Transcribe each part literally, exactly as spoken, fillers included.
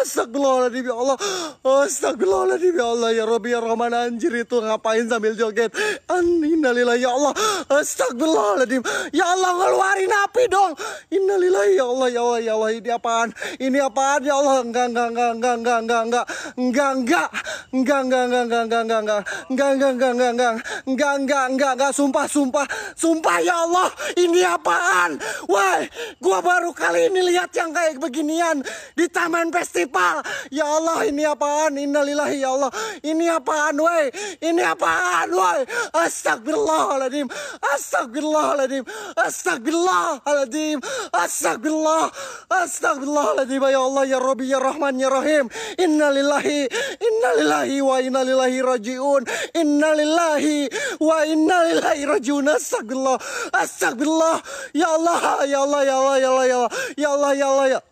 Astagfirullahaladzim ya Allah. Astagfirullahaladzim ya Allah. Ya Rabbi ya Rahman, anjir itu ngapain sambil joget? Innalillahi ya Allah. Astagfirullahaladzim. Ya Allah, ngeluarin api dong. Innalillahi ya Allah, ya Allah, ya Allah. Ini apaan? Ini apaan ya Allah? Enggak, enggak, enggak, enggak, enggak, enggak, enggak. Enggak, enggak. Enggak, enggak, enggak, enggak, enggak, enggak, enggak. Enggak, enggak, enggak, enggak, enggak. Enggak, enggak, enggak, enggak. Sumpah, sumpah. Sumpah ya Allah. Ini apaan? Wah, gua baru kali ini lihat yang kayak beginian di taman festival. Ya Allah, ini apaan? Innalillahi ya Allah. Ini apaan, woi? Ini apaan, woi? Astagfirullahaladzim. Astagfirullahaladzim. Astagfirullahaladzim. Astagfirullah. Astagfirullahaladzim ya Allah, ya Rabbi ya Rahman ya Rahim. Innalillahi. Innalillahi wa innalillahi rajiun. Innalillahi wa innalillahi rajiun. Astagfirullah. Astagfirullah. Ya Allah, ya Allah, ya Allah, ya Allah, ya Allah, ya Allah, ya Allah, ya.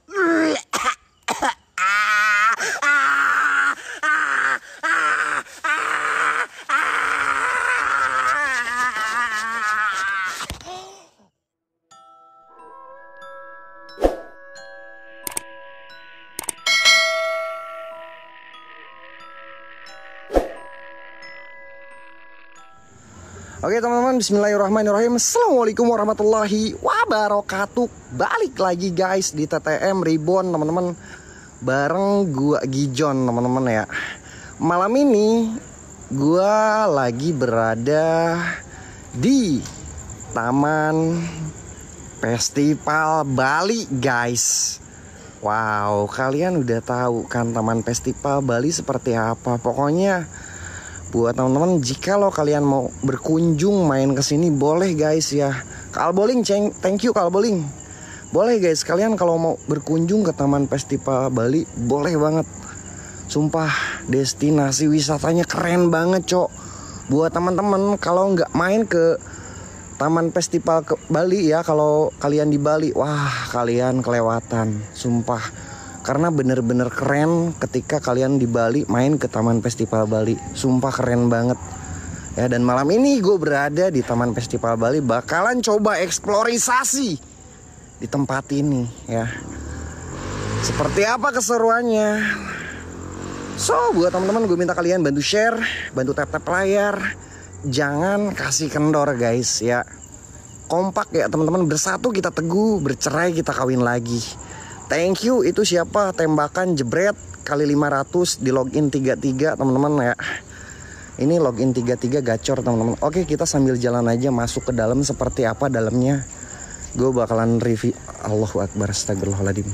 Oke teman-teman, bismillahirrahmanirrahim. Assalamualaikum warahmatullahi wabarakatuh. Balik lagi guys di T T M Reborn teman-teman, bareng gua Gijon teman-teman ya. Malam ini gua lagi berada di Taman Festival Bali guys. Wow, kalian udah tahu kan Taman Festival Bali seperti apa. Pokoknya buat teman-teman, jika lo kalian mau berkunjung main ke sini boleh guys ya. Kalboling, ceng, thank you Kalboling. Boleh guys, kalian kalau mau berkunjung ke Taman Festival Bali boleh banget. Sumpah, destinasi wisatanya keren banget, cok. Buat teman-teman kalau nggak main ke Taman Festival ke Bali ya, kalau kalian di Bali, wah kalian kelewatan. Sumpah. Karena bener-bener keren ketika kalian di Bali main ke Taman Festival Bali. Sumpah keren banget. Ya, dan malam ini gue berada di Taman Festival Bali, bakalan coba eksplorisasi di tempat ini ya. Seperti apa keseruannya? So, buat teman-teman gue minta kalian bantu share, bantu tap-tap layar. Jangan kasih kendor guys ya. Kompak ya teman-teman, bersatu kita teguh, bercerai kita kawin lagi. Thank you, itu siapa? Tembakan jebret kali lima ratus di login tiga puluh tiga teman-teman ya. Ini login tiga puluh tiga gacor teman-teman. Oke, kita sambil jalan aja masuk ke dalam seperti apa dalamnya. Gue bakalan review. Allahu Akbar, astagfirullahaladzim.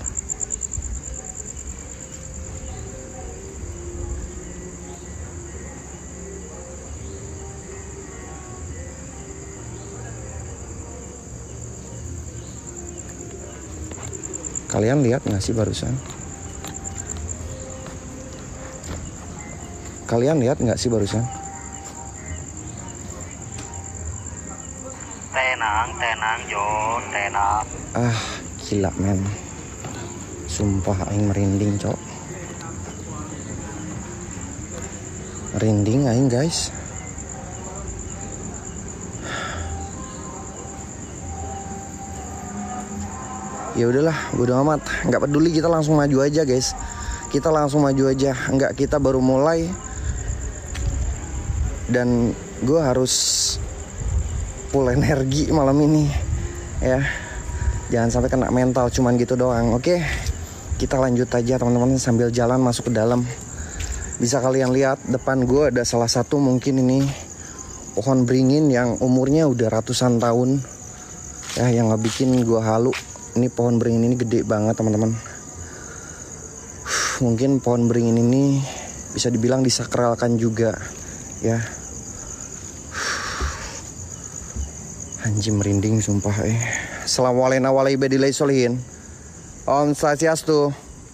Kalian lihat nggak sih barusan? Kalian lihat nggak sih barusan? Tenang, tenang, Jo, tenang. Ah, gila men. Sumpah aing merinding, cok. Merinding aing, guys. Ya udahlah, udah amat, nggak peduli, kita langsung maju aja guys. Kita langsung maju aja, nggak, kita baru mulai. Dan gue harus full energi malam ini ya. Jangan sampai kena mental, cuman gitu doang. Oke, kita lanjut aja teman-teman sambil jalan masuk ke dalam. Bisa kalian lihat depan gue ada salah satu mungkin ini pohon beringin yang umurnya udah ratusan tahun ya, yang ngebikin gue halu. Ini pohon beringin ini gede banget teman-teman. Mungkin pohon beringin ini bisa dibilang disakralkan juga ya. Anjing merinding sumpah eh. Assalamualaikum warahmatullahi wabarakatuh. Om Swastiastu.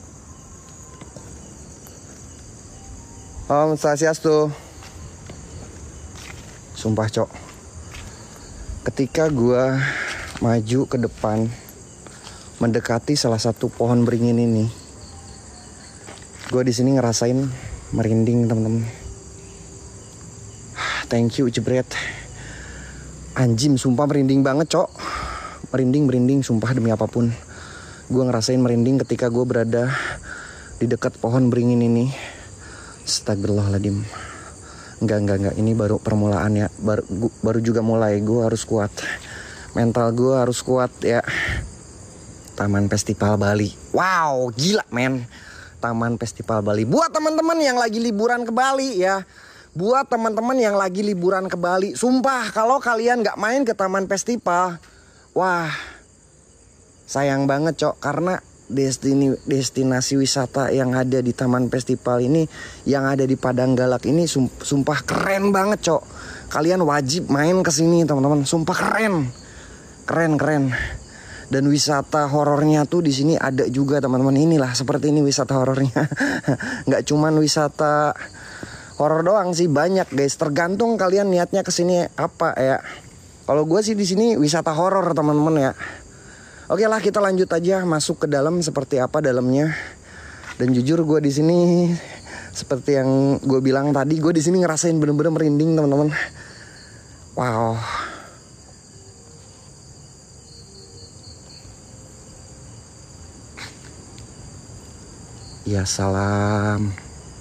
Om Swastiastu. Sumpah cok, ketika gua maju ke depan mendekati salah satu pohon beringin ini, gue di sini ngerasain merinding temen-temen. Thank you jebret. Anjim sumpah merinding banget cok. Merinding merinding sumpah demi apapun. Gue ngerasain merinding ketika gue berada di di dekat pohon beringin ini. Astagfirullahaladzim. Enggak, enggak, enggak. Ini baru permulaan ya. Baru, baru juga mulai. Gue harus kuat. Mental gue harus kuat ya. Taman Festival Bali. Wow, gila men. Taman Festival Bali. Buat teman-teman yang lagi liburan ke Bali ya. Buat teman-teman yang lagi liburan ke Bali. Sumpah kalau kalian gak main ke Taman Festival. Wah, sayang banget cok. Karena Destini, destinasi wisata yang ada di Taman Festival ini, yang ada di Padang Galak ini, sumpah keren banget cok. Kalian wajib main ke sini teman-teman. Sumpah keren, keren keren. Dan wisata horornya tuh di sini ada juga teman-teman. Inilah seperti ini wisata horornya. Nggak cuman wisata horor doang sih, banyak guys. Tergantung kalian niatnya ke sini apa ya. Kalau gue sih di sini wisata horor teman-teman ya. Oke lah, kita lanjut aja masuk ke dalam seperti apa dalamnya. Dan jujur gue di sini seperti yang gue bilang tadi, gue di sini ngerasain bener-bener merinding teman-teman. Wow. Ya salam.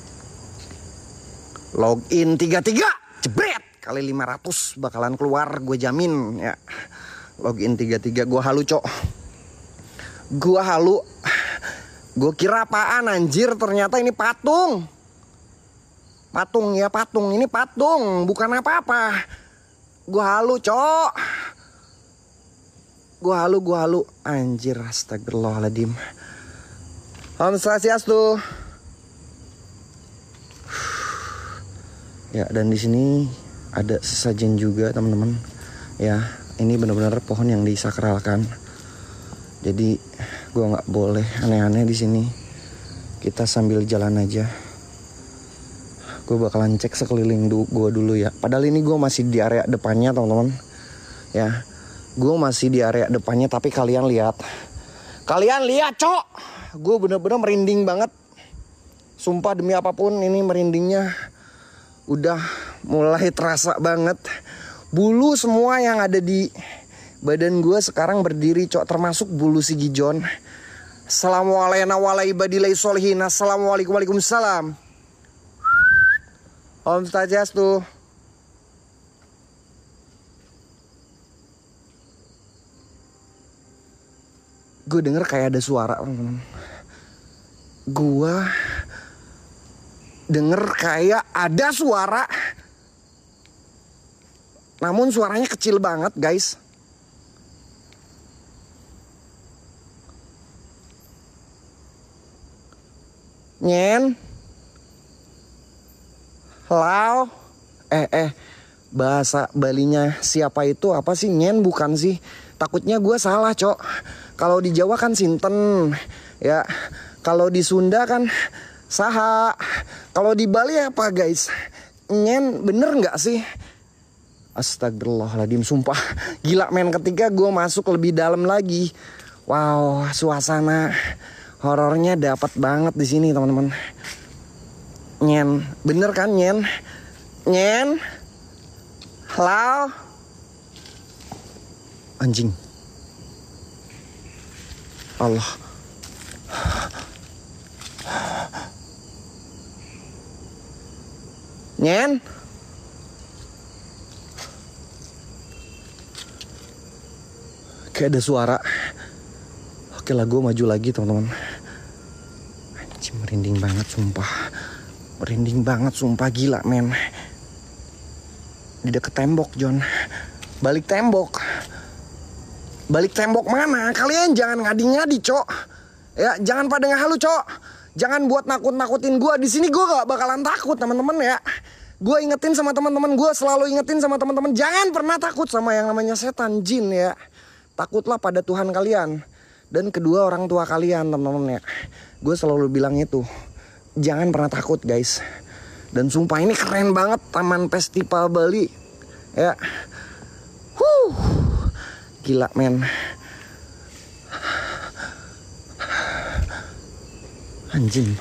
Login tiga puluh tiga, jebret kali lima ratus bakalan keluar, gue jamin ya. Login tiga puluh tiga, gue halu cok. Gue halu. Gue kira apaan anjir, ternyata ini patung. Patung ya, patung. Ini patung, bukan apa-apa. Gue halu cok. Gue halu, gue halu. Anjir, astagfirullahaladzim. Om Swastiastu. Ya, dan di sini ada sesajen juga teman-teman. Ya, ini benar-benar pohon yang disakralkan. Jadi gue nggak boleh aneh-aneh di sini. Kita sambil jalan aja. Gue bakalan cek sekeliling du- gue dulu ya. Padahal ini gue masih di area depannya teman-teman. Ya, gue masih di area depannya, tapi kalian lihat. Kalian lihat cok. Gue bener-bener merinding banget. Sumpah demi apapun ini merindingnya udah mulai terasa banget. Bulu semua yang ada di badan gue sekarang berdiri cok, termasuk bulu si Gijon. Assalamualaikum warahmatullahi wabarakatuh. Assalamualaikum waalaikumsalam. Om Swastiastu. Gue denger kayak ada suara. Gue denger kayak ada suara. Namun suaranya kecil banget guys. Nyen. Lau. Eh eh bahasa Balinya siapa itu apa sih? Nyen bukan sih? Takutnya gue salah cok. Kalau di Jawa kan sinten. Ya. Kalau di Sunda kan saha. Kalau di Bali apa guys? Nyen bener gak sih? Astagfirullahaladzim, sumpah. Gila men, ketika gue masuk lebih dalam lagi. Wow, suasana horornya dapat banget di sini teman-teman. Nyen, bener kan Nyen? Nyen? Halo? Anjing. Allah. Nyen? Kayak ada suara. Oke lah, gue maju lagi teman-teman. Anjing, merinding banget sumpah. Merinding banget sumpah, gila men. Di deket tembok John. Balik tembok. Balik tembok mana? Kalian jangan ngadi-ngadi cok. Ya jangan pada ngehalu cok. Jangan buat nakut-nakutin gue. Di sini gue gak bakalan takut teman-teman ya. Gue ingetin sama teman-teman gue, selalu ingetin sama teman-teman, jangan pernah takut sama yang namanya setan, jin ya. Takutlah pada Tuhan kalian dan kedua orang tua kalian teman-teman ya. Gue selalu bilang itu, jangan pernah takut guys. Dan sumpah ini keren banget Taman Festival Bali ya. Huh, gila men. Anjing.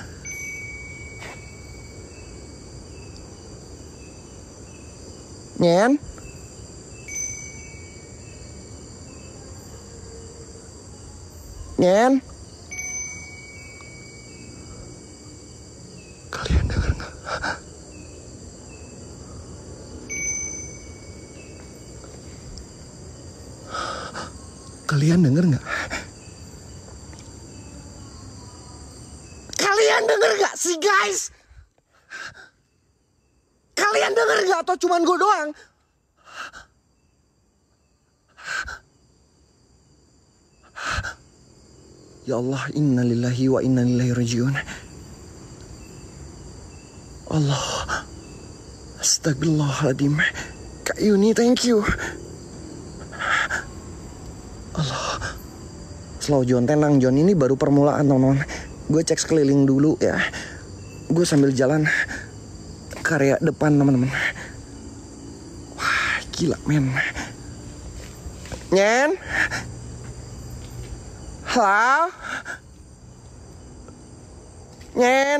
Nyen. Nyen. Kalian denger nggak? Kalian denger nggak? Kalian denger nggak sih guys? Kalian denger nggak atau cuman gue doang? Ya Allah, inna lillahi wa inna ilaihi rajiun. Allah, astagfirullahaladzim. Kak Yuni, thank you. Allah. Slow John, tenang John, ini baru permulaan teman-teman. Gue cek sekeliling dulu ya. Gue sambil jalan ke area depan teman-teman. Wah gila men. Nyen. Halo. Nyen.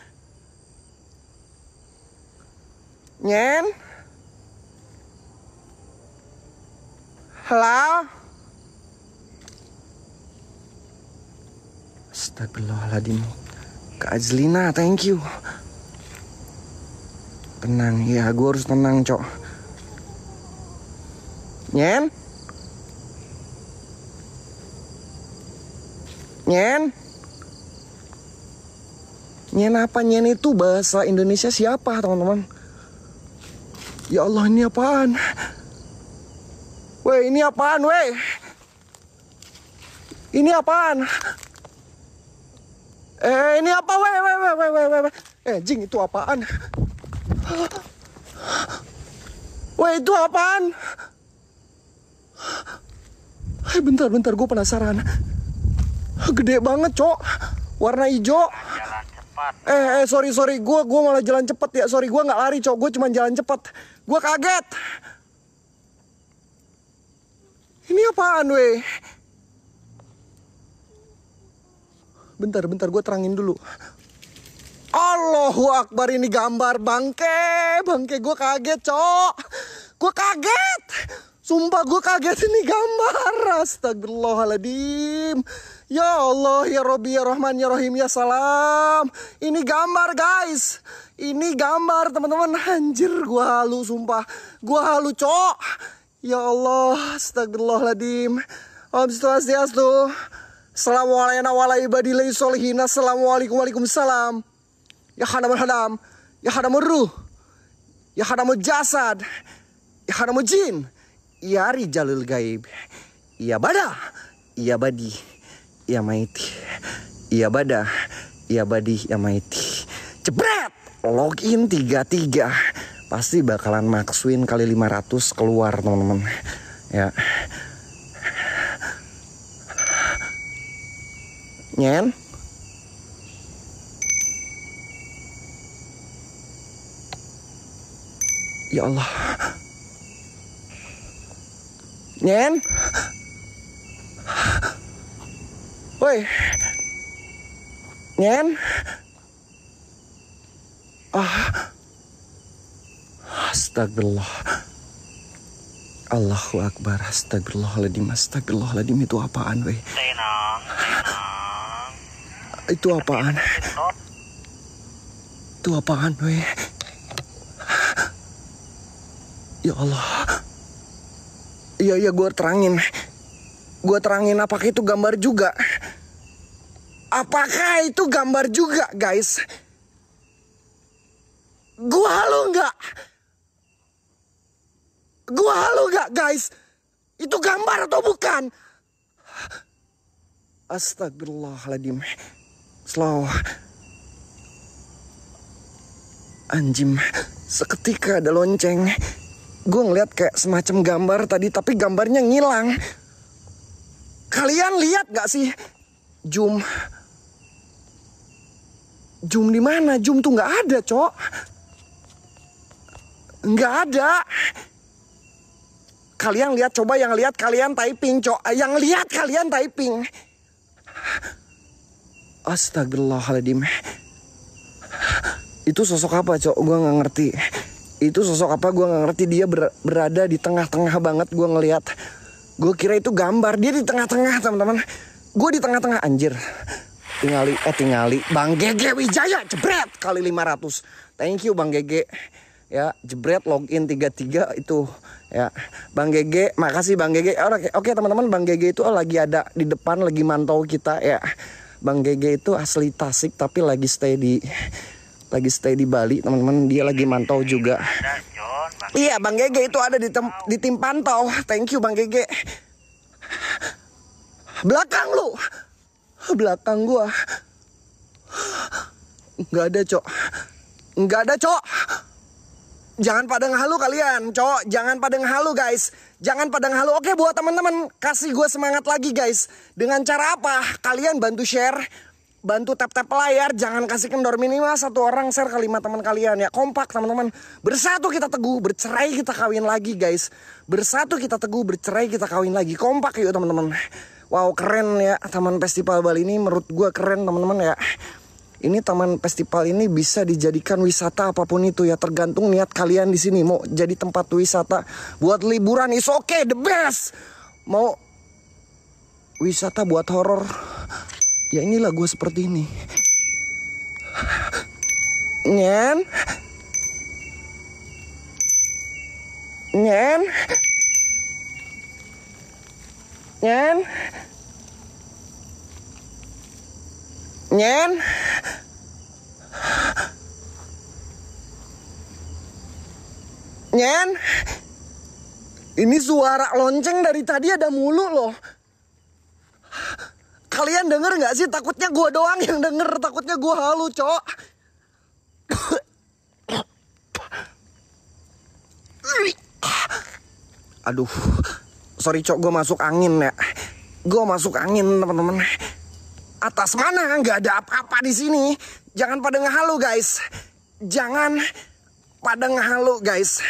Nyen. Halo. Astagfirullahaladzim. Kak Azlina, thank you. Tenang, ya gue harus tenang, cok. Nyen? Nyen? Nyen apa? Nyen itu bahasa Indonesia siapa, teman-teman? Ya Allah, ini apaan? Weh, ini apaan, weh? Ini apaan? Eh, ini apa, weh, weh, weh, weh, weh, weh. Eh, jing, itu apaan? Weh, itu apaan? Eh, bentar, bentar, gue penasaran. Gede banget, cok. Warna hijau. Jalan cepat. Eh, eh, sorry, sorry. Gue gue malah jalan cepet ya. Sorry, gue nggak lari, cok. Gue cuma jalan cepet. Gue kaget. Ini apaan, weh? Bentar, bentar, gue terangin dulu. Allahu Akbar, ini gambar bangke. Bangke, gue kaget, cok. Gue kaget. Sumpah gue kaget, ini gambar. Astagfirullahaladzim. Ya Allah, ya Robbi, ya Rahman, ya Rahim, ya Salam. Ini gambar, guys. Ini gambar, teman-teman. Anjir, gue halu, sumpah. Gue halu, cok. Ya Allah, astagfirullahaladzim. Om Swastiastu. Assalamualaikum. Assalamualaikum. Waalaikumsalam. Ya hadamul hadam. Ya hadamul ruh. Ya hadamul jasad. Ya hadamul jin. Ya rijalul gaib. Ya bada. Ya badi. Ya maiti. Ya bada. Ya badi. Ya maiti. Jebret. Login tiga tiga. Pasti bakalan maksuin kali lima ratus keluar, teman-teman. Ya. Nyen. Ya Allah. Nyen. Woi. Nyen. Ah. Astagfirullah. Allahu Akbar. Astagfirullahaladzim. Astagfirullahaladzim, itu apaan, weh? Tenang, tenang. Itu apaan? Itu apaan, weh? Ya Allah. Iya, iya, gue terangin. Gue terangin apakah itu gambar juga. Apakah itu gambar juga, guys? Gue halu nggak? Gue halu nggak, guys? Itu gambar atau bukan? Astagfirullahaladzim. Slow. Anjim. Seketika ada lonceng. Gue ngeliat kayak semacam gambar tadi, tapi gambarnya ngilang. Kalian lihat gak sih? Zoom. Zoom di mana? Zoom tuh nggak ada, cok. Nggak ada. Kalian lihat, coba yang lihat kalian typing, cok. Yang lihat kalian typing. Astagfirullahaladzim. Itu sosok apa, cok? Gue nggak ngerti. Itu sosok apa? Gue nggak ngerti. Dia ber berada di tengah-tengah banget. Gue ngelihat. Gue kira itu gambar. Dia di tengah-tengah, teman-teman. Gue di tengah-tengah, anjir. Tingali, eh tingali. Bang Gege Wijaya, jebret kali lima ratus. Thank you Bang Gege. Ya, jebret login tiga tiga itu. Ya, Bang Gege, makasih Bang Gege. Oke, oke teman-teman, Bang Gege itu lagi ada di depan, lagi mantau kita ya. Bang Gege itu asli Tasik tapi lagi stay di lagi stay di Bali, teman-teman. Dia lagi mantau juga. Iya, Bang Gege itu ada di tem di tim pantau. Thank you Bang Gege. Belakang lu. Belakang gua. Nggak ada, Cok. Nggak ada, Cok. Jangan pada ngehalu kalian, Cok. Jangan pada ngehalu, guys. Jangan pada ngehalu. Oke, buat teman-teman, kasih gue semangat lagi, guys. Dengan cara apa? Kalian bantu share, bantu tap-tap layar. Jangan kasih kendor, minimal satu orang share ke lima teman kalian ya. Kompak, teman-teman. Bersatu kita teguh, bercerai kita kawin lagi, guys. Bersatu kita teguh, bercerai kita kawin lagi. Kompak yuk, teman-teman. Wow, keren ya Taman Festival Bali ini, menurut gue keren teman-teman ya. Ini Taman Festival ini bisa dijadikan wisata apapun itu ya, tergantung niat kalian di sini. Mau jadi tempat wisata buat liburan is oke, okay, the best. Mau wisata buat horor, ya inilah gue seperti ini. Nyen, nyen. Nyen Nyen Nyen ini suara lonceng dari tadi ada mulu loh. Kalian denger gak sih? Takutnya gue doang yang denger. Takutnya gue halu, Cok. Aduh, sorry Cok, gue masuk angin ya. Gue masuk angin teman-teman. Atas mana? Nggak ada apa-apa di sini. Jangan pada ngehalu guys. Jangan pada ngehalu guys.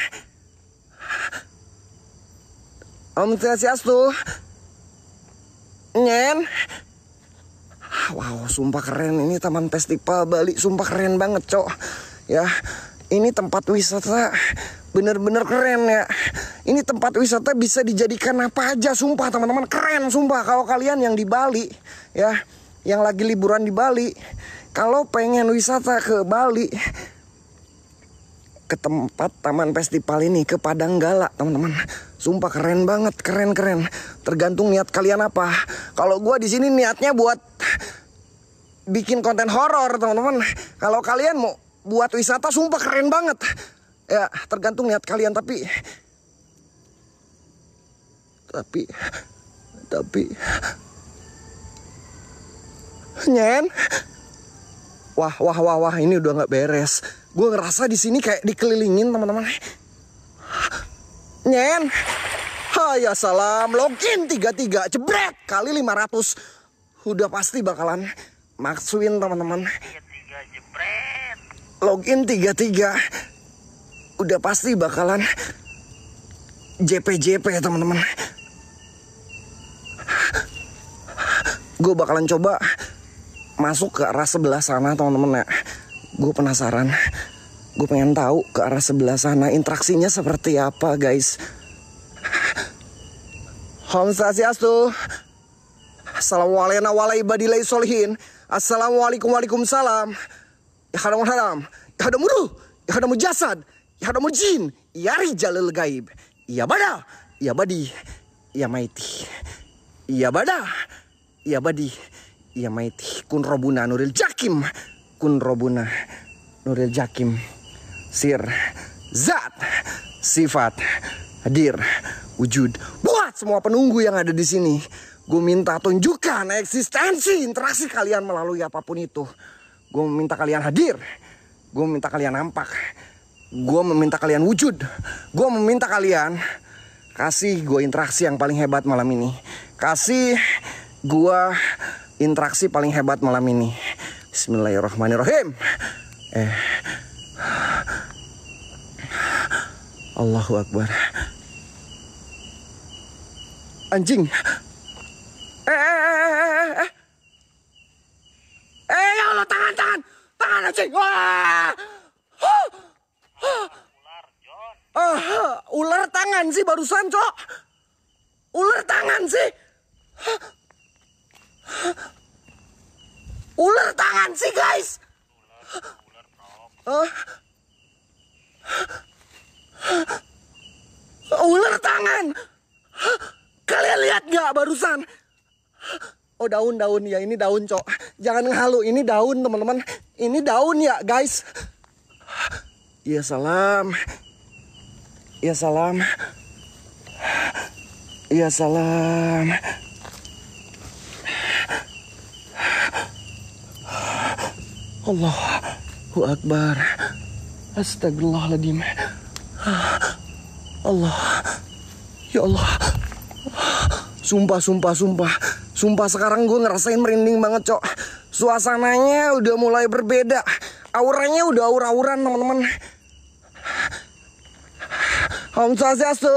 Om Swastiastu. Nyen. Wow, sumpah keren. Ini Taman Festival Bali. Sumpah keren banget, Cok. Ya, ini tempat wisata bener-bener keren ya. Ini tempat wisata bisa dijadikan apa aja, sumpah teman-teman, keren sumpah. Kalau kalian yang di Bali ya, yang lagi liburan di Bali, kalau pengen wisata ke Bali, ke tempat Taman Festival ini, ke Padanggala teman-teman. Sumpah keren banget, keren-keren. Tergantung niat kalian apa. Kalau gue di sini niatnya buat bikin konten horor teman-teman. Kalau kalian mau buat wisata, sumpah keren banget. Ya, tergantung niat kalian, tapi tapi tapi Nyen. Wah, wah, wah, wah, ini udah nggak beres. Gue ngerasa di sini kayak dikelilingin, teman-teman. Nyen. Hai, ya salam. Login tiga tiga, jebret kali lima ratus. Udah pasti bakalan maksuin, teman-teman. Login tiga tiga. Udah pasti bakalan J P J P ya teman-teman. Gue bakalan coba masuk ke arah sebelah sana teman-teman ya. Gue penasaran. Gue pengen tahu ke arah sebelah sana interaksinya seperti apa guys. Om Swastiastu. Assalamualaikum warahmatullahi wabarakatuh. Assalamualaikum waalaikumsalam. Ya hadamu haram. Ya hadamu ruh. Ya hadamu jasad. Ya hadamu jin. Ya rijalul gaib. Ya bada. Ya badi. Ya maiti. Ya bada. Ya badi. Ya maiti. Kun robuna nuril jakim. Kun robuna nuril jakim. Sir. Zat. Sifat. Hadir. Wujud. Buat semua penunggu yang ada di sini. Gue minta tunjukkan eksistensi interaksi kalian melalui apapun itu. Gue minta kalian hadir. Gue minta kalian nampak. Gue meminta kalian wujud. Gue meminta kalian kasih gue interaksi yang paling hebat malam ini. Kasih gue interaksi paling hebat malam ini. Bismillahirrahmanirrahim. Eh, Allahu Akbar. Anjing. Eh, eh, eh, eh, eh. Eh, ya Allah, tangan, tangan. Tangan anjing. Wah. Huh. Huh. Uh, ular tangan sih barusan, Cok. Ular tangan sih. Ular tangan sih guys. Hah? Ular tangan. Kalian lihat gak barusan? Oh daun-daun ya, ini daun cok. Jangan ngehalu, ini daun teman-teman. Ini daun ya guys. Ya salam. Ya salam. Ya salam. Allahu Akbar. Astagfirullahaladzim. Allah. Ya Allah. Sumpah, sumpah, sumpah. Sumpah sekarang gue ngerasain merinding banget cok. Suasananya udah mulai berbeda. Auranya udah aura-auran teman-teman. Om Swastiastu.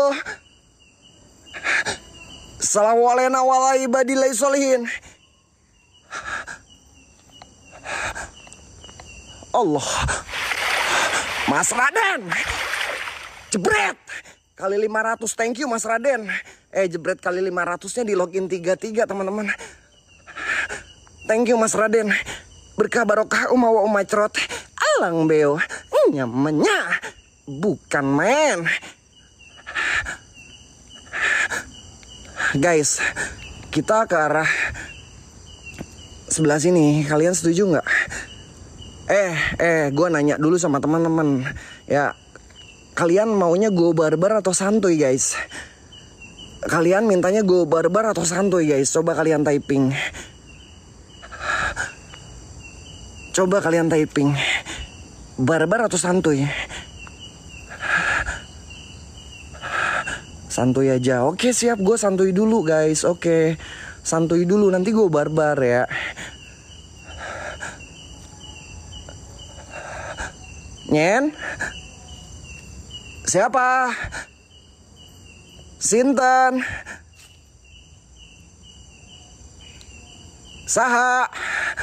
Assalamualaikum warahmatullahi wabarakatuh. Allah. Mas Raden. Jebret. Kali lima ratus, thank you Mas Raden. Eh jebret kali lima ratusnya di login tiga tiga teman-teman. Thank you Mas Raden. Berkah barokah umawa umacrot. Alang beo. Nyamanya. Bukan men. Guys, kita ke arah sebelah sini. Kalian setuju nggak? Eh, eh, gue nanya dulu sama teman-teman. Ya, kalian maunya gue barbar atau santuy guys? Kalian mintanya gue barbar atau santuy guys? Coba kalian typing. Coba kalian typing. Barbar atau santuy? Santuy aja. Oke siap, gue santuy dulu guys. Oke, santuy dulu, nanti gue barbar ya. Nyen? Siapa? Sinten? Saha?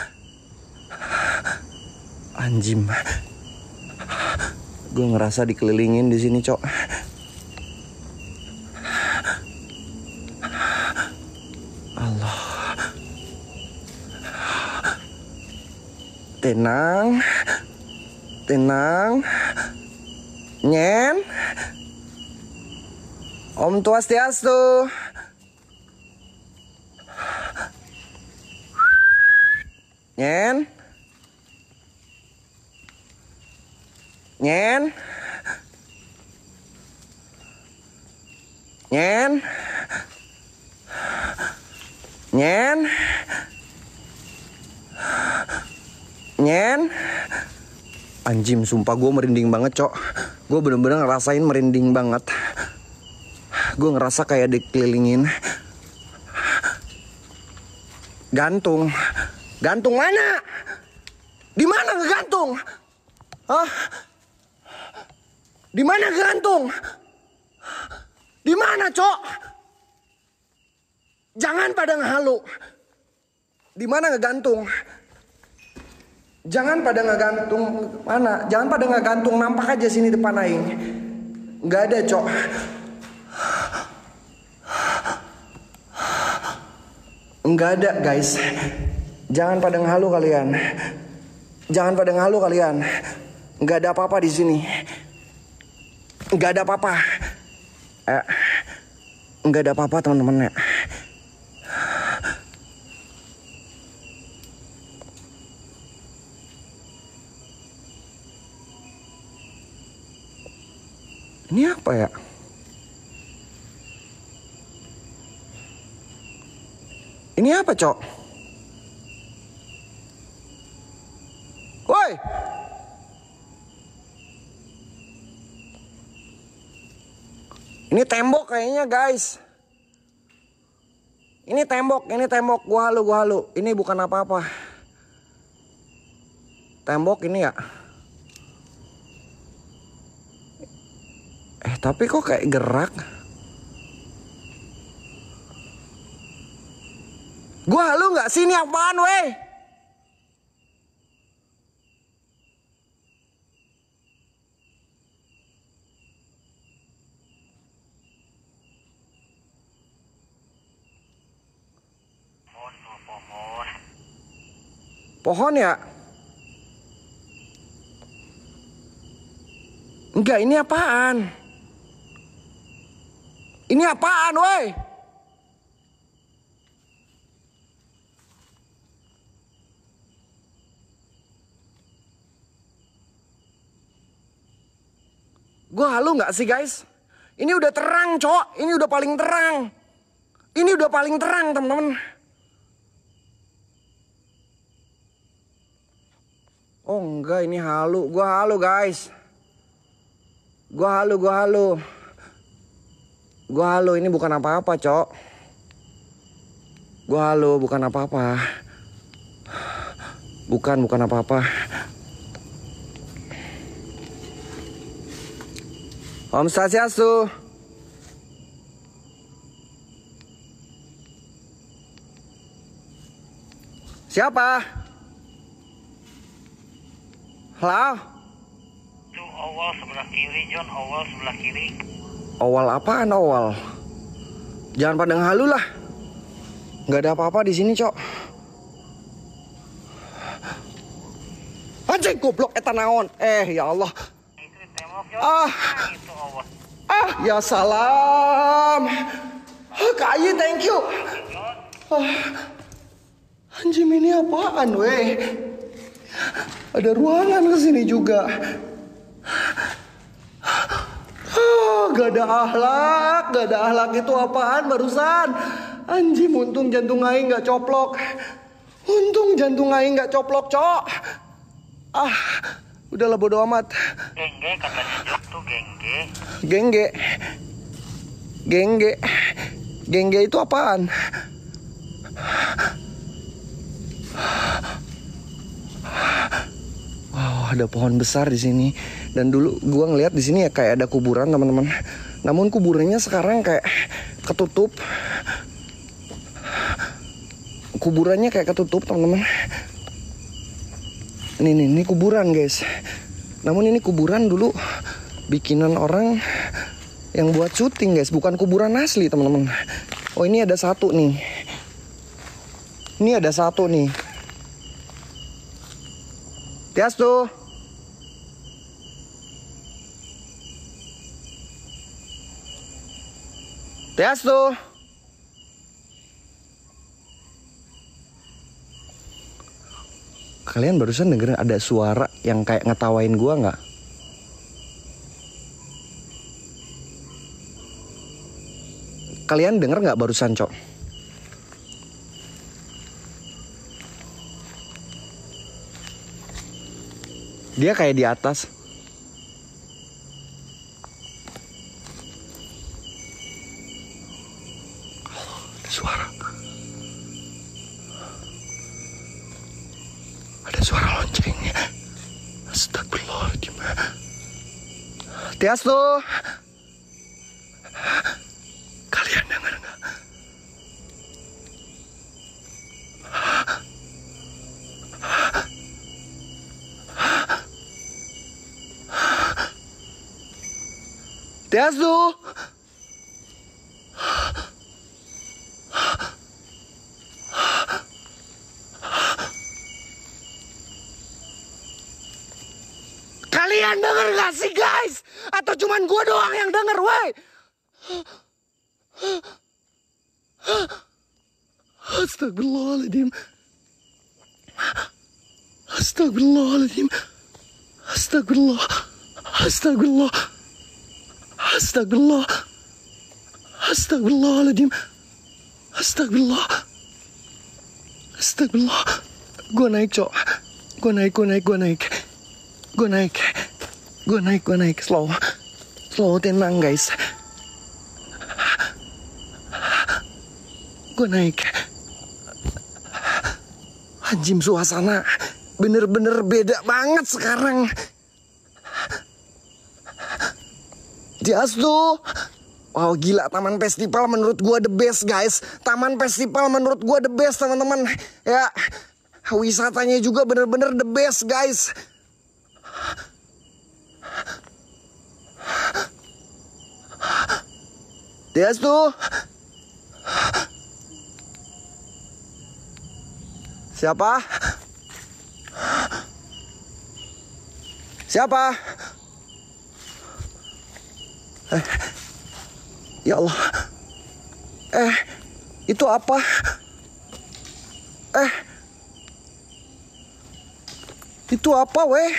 Anjim. Gue ngerasa dikelilingin di sini, cok. Allah. Tenang. Tenang. Nyen. Om Swastiastu. Nyen. Nyen. Nyen. Nyen. Nyen. Anjim, sumpah gue merinding banget cok. Gue bener-bener ngerasain merinding banget. Gue ngerasa kayak dikelilingin. Gantung. Gantung mana? Di mana ngegantung? Hah? Di mana ngegantung? Di mana cok? Jangan pada ngehalu. Di mana ngegantung? Jangan pada ngegantung mana? Jangan pada ngegantung, nampak aja sini depan aing. Nggak ada, cok. Nggak ada, guys. Jangan pada ngehalu kalian. Jangan pada ngehalu kalian. Nggak ada apa-apa di sini. Nggak ada apa-apa. Eh, nggak ada apa-apa teman-teman ya. Ini apa ya? Ini apa, cok? Woi! Ini tembok kayaknya, guys. Ini tembok, ini tembok. Gua halu, gua halu. Ini bukan apa-apa. Tembok ini ya. Eh, tapi kok kayak gerak? Gua halu nggak sini apaan, weh? Pohon, pohon. Pohon ya? Enggak, ini apaan? Ini apaan, woi? Gua halu nggak sih guys? Ini udah terang, cok. Ini udah paling terang. Ini udah paling terang, teman-teman. Oh enggak, ini halu. Gua halu guys. Gua halu, gua halu. Gua halu, ini bukan apa-apa, cok. Gua halu, bukan apa-apa. Bukan, bukan apa-apa. Om Swastiastu. Siapa? Halo? Itu awal sebelah kiri, John. Awal sebelah kiri. Awal apaan awal? Jangan pada ngehalu lah. Nggak ada apa-apa di sini, cok. Anjing goblok eta naon. Eh, ya Allah. Itu tembok, John. Ah. Nah, itu awal. Ah, ya salam. Ah, Kak Ayi, thank you. Ah. Anjing ini apaan, weh? Ada ruangan ke sini juga. Ah, gak ada akhlak, gak ada akhlak itu apaan barusan? Anjing, untung jantung aing nggak coplok. Untung jantung aing nggak coplok, cok. Ah, udahlah bodo amat. Gengge katanya John tuh gengge. Gengge. Gengge. Gengge itu apaan? Wow, ada pohon besar di sini. Dan dulu gua ngeliat di sini ya kayak ada kuburan, teman-teman. Namun kuburannya sekarang kayak ketutup. Kuburannya kayak ketutup, teman-teman. Ini nih, ini kuburan, guys. Namun ini kuburan dulu bikinan orang yang buat syuting, guys. Bukan kuburan asli, teman-teman. Oh, ini ada satu nih. Ini ada satu nih. Tiastu. Tiastu. Kalian barusan dengerin ada suara yang kayak ngetawain gua nggak? Kalian denger nggak barusan, cok? Dia kayak di atas. Ada suara. Ada suara loncengnya. Astagfirullahaladzim. Tiastu. Kalian dengar nggak? Tiastu. Kalian denger gak sih, guys? Atau cuman gua doang yang denger, woi? Astagfirullahaladzim. Astagfirullahaladzim. Astagfirullah. Astagfirullah. Astagfirullah. Astagfirullahaladzim. Astagfirullah. Astagfirullah. Gua naik, cok. Gua naik, gua naik, gua naik. Gua naik. Gua naik, gua naik. Slow. Slow, tenang, guys. Gua naik. Anjim, suasana bener-bener beda banget sekarang. Tiastu. Wow, gila, Taman Festival menurut gua the best, guys. Taman Festival menurut gua the best, teman-teman. Ya, wisatanya juga bener-bener the best, guys. Tiastu. Siapa? Siapa? Eh, ya Allah. Eh, itu apa? Eh, itu apa, weh?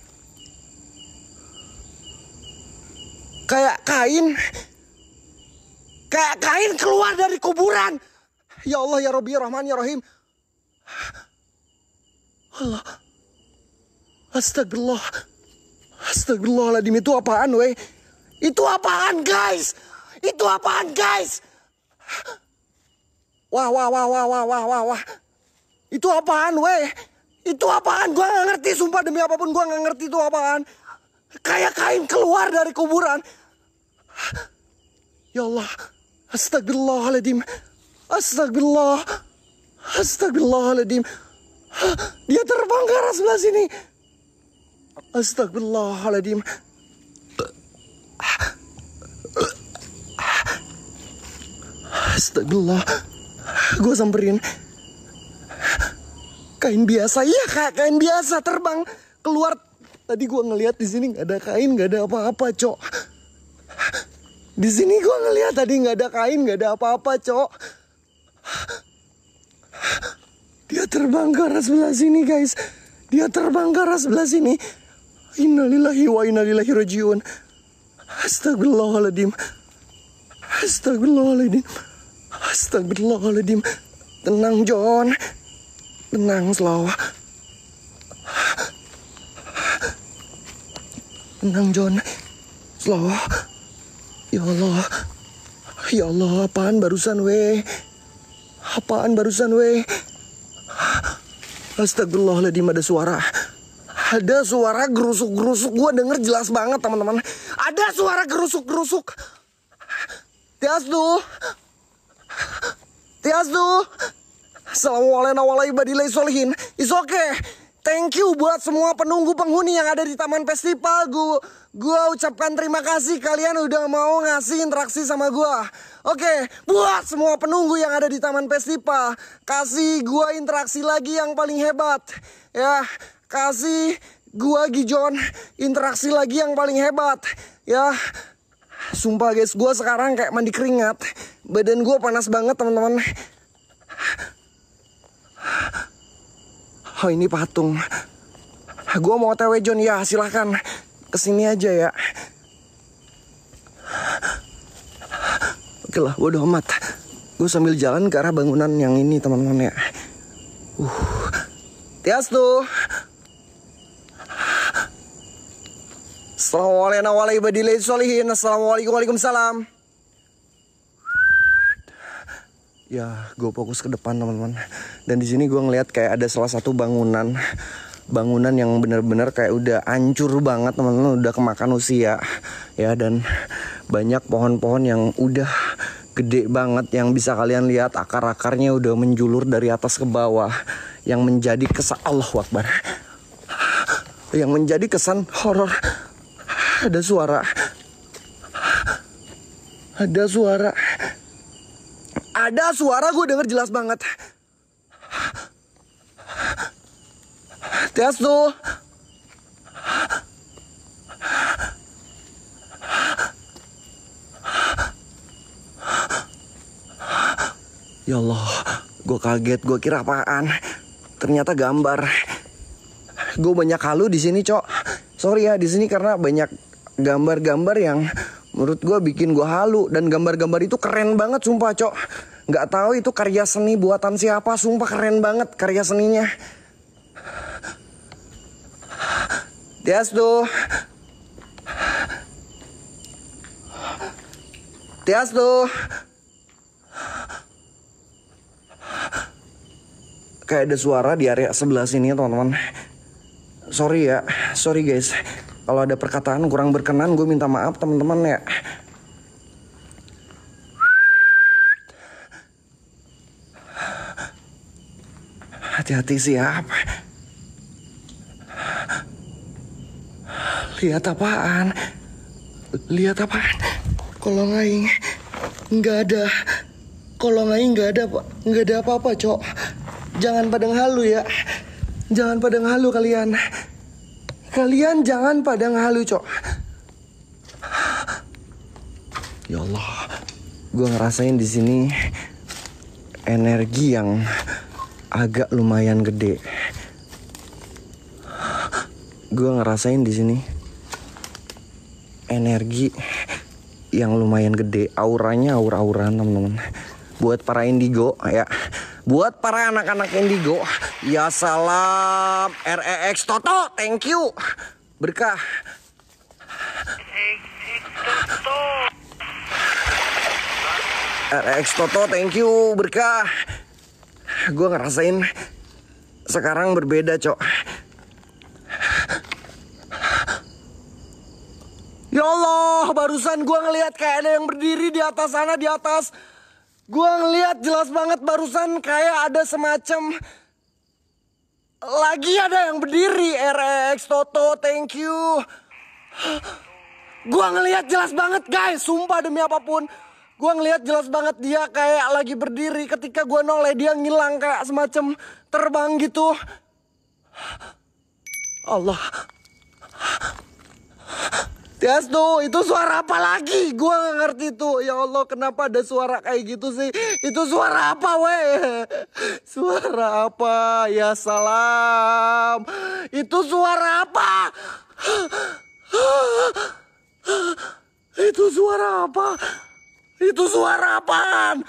Kayak kain. Kayak kain keluar dari kuburan. Ya Allah, ya Rabbi, ya Rahman, ya Rahim. Allah. Astagfirullah. Astagfirullahaladzim, itu apaan, weh? Itu apaan, guys? Itu apaan, guys? Wah, wah, wah, wah, wah, wah, wah, wah. Itu apaan, weh? Itu apaan? Gua gak ngerti, sumpah demi apapun gua gak ngerti itu apaan. Kayak kain keluar dari kuburan. Ya Allah. Astagfirullahaladzim. Astagfirullah. Astagfirullahaladzim. Dia terbang ke arah sebelah sini. Astagfirullahaladzim. Astagfirullah. Gue samperin. Kain biasa, iya kayak kain biasa terbang keluar. Tadi gue ngelihat di sini nggak ada kain, nggak ada apa-apa, cok. Di sini gue ngelihat tadi nggak ada kain, nggak ada apa-apa, cok. Dia terbang ke arah sebelah sini, guys. Dia terbang ke arah sebelah sini. Innalillahi wa inna ilaihi rajiun. Astagfirullahaladzim. Astagfirullahaladzim. Astagfirullahaladzim. Tenang, John. Tenang, slow. Tenang, John. Slow. Ya Allah. Ya Allah, apaan barusan, weh? Apaan barusan, weh? Astagfirullahaladzim, ada suara. Ada suara gerusuk-gerusuk. Gue denger jelas banget, teman-teman. Ada suara gerusuk-gerusuk. Tias tuh. Tias tuh. Assalamualaikum. It's okay. Thank you buat semua penunggu penghuni yang ada di Taman Festival. Gue gue ucapkan terima kasih kalian udah mau ngasih interaksi sama gue. Oke, buat semua penunggu yang ada di Taman Festival, kasih gue interaksi lagi yang paling hebat. Ya, kasih gue Gijon interaksi lagi yang paling hebat. Ya, sumpah guys, gue sekarang kayak mandi keringat. Badan gue panas banget, teman-teman. Oh, ini patung. Gue mau O T W, John. Ya, silahkan kesini aja ya. Oke lah, bodo amat. Gue sambil jalan ke arah bangunan yang ini, teman-teman ya. Uh, Tias tuh. Assalamualaikum. Assalamualaikum. Waalaikumsalam. Ya, gue fokus ke depan, teman-teman. Dan di sini gue ngeliat kayak ada salah satu bangunan, bangunan yang benar-benar kayak udah hancur banget, teman-teman, udah kemakan usia, ya. Dan banyak pohon-pohon yang udah gede banget, yang bisa kalian lihat akar-akarnya udah menjulur dari atas ke bawah, yang menjadi kesan Allahu Akbar, yang menjadi kesan horor. Ada suara, ada suara. Ada suara, gue denger jelas banget. Tias tuh. Ya Allah, gue kaget, gue kira apaan. Ternyata gambar. Gue banyak halu di sini, cok. Sorry ya, di sini karena banyak gambar-gambar yang menurut gue bikin gue halu. Dan gambar-gambar itu keren banget, sumpah, cok. Nggak tahu itu karya seni buatan siapa, sumpah keren banget karya seninya. Tias tuh. Tias tuh. Kayak ada suara di area sebelah sini, teman-teman. Sorry ya, sorry guys. Kalau ada perkataan kurang berkenan, gue minta maaf, teman-teman ya. Hati-hati, siap. Lihat apaan? Lihat apaan? Kolong aing nggak ada. Kolong aing nggak ada, nggak ada apa-apa, cok. Jangan pada halu ya. Jangan pada halu kalian. Kalian jangan pada ngehalu, Cok. Ya Allah, gue ngerasain di sini energi yang agak lumayan gede. Gue ngerasain di sini energi yang lumayan gede. Auranya aura-auraan, teman-teman. Buat para indigo ya, buat para anak-anak indigo, ya salam R E X Toto, thank you. Berkah. R E X Toto, thank you, berkah. Gue ngerasain sekarang berbeda, Cok. Ya Allah, barusan gue ngelihat kayak ada yang berdiri di atas sana, di atas. Gue ngelihat jelas banget barusan kayak ada semacam lagi ada yang berdiri. R E X Toto, thank you. Gue ngelihat jelas banget, guys, sumpah demi apapun. Gue ngelihat jelas banget dia kayak lagi berdiri. Ketika gue noleh dia ngilang kayak semacam terbang gitu. Allah. Tias tuh, itu suara apa lagi? Gue gak ngerti tuh. Ya Allah, kenapa ada suara kayak gitu sih? Itu suara apa, weh? Suara apa? Ya salam. Itu suara apa? Itu suara apa? Itu suara apaan?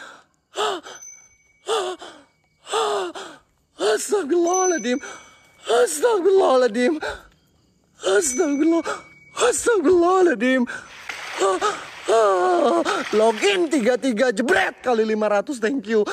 Astagfirullahaladzim. Astagfirullahaladzim. Astagfirullah. Astagfirullahaladzim. Login tiga tiga jebret kali lima ratus, thank you.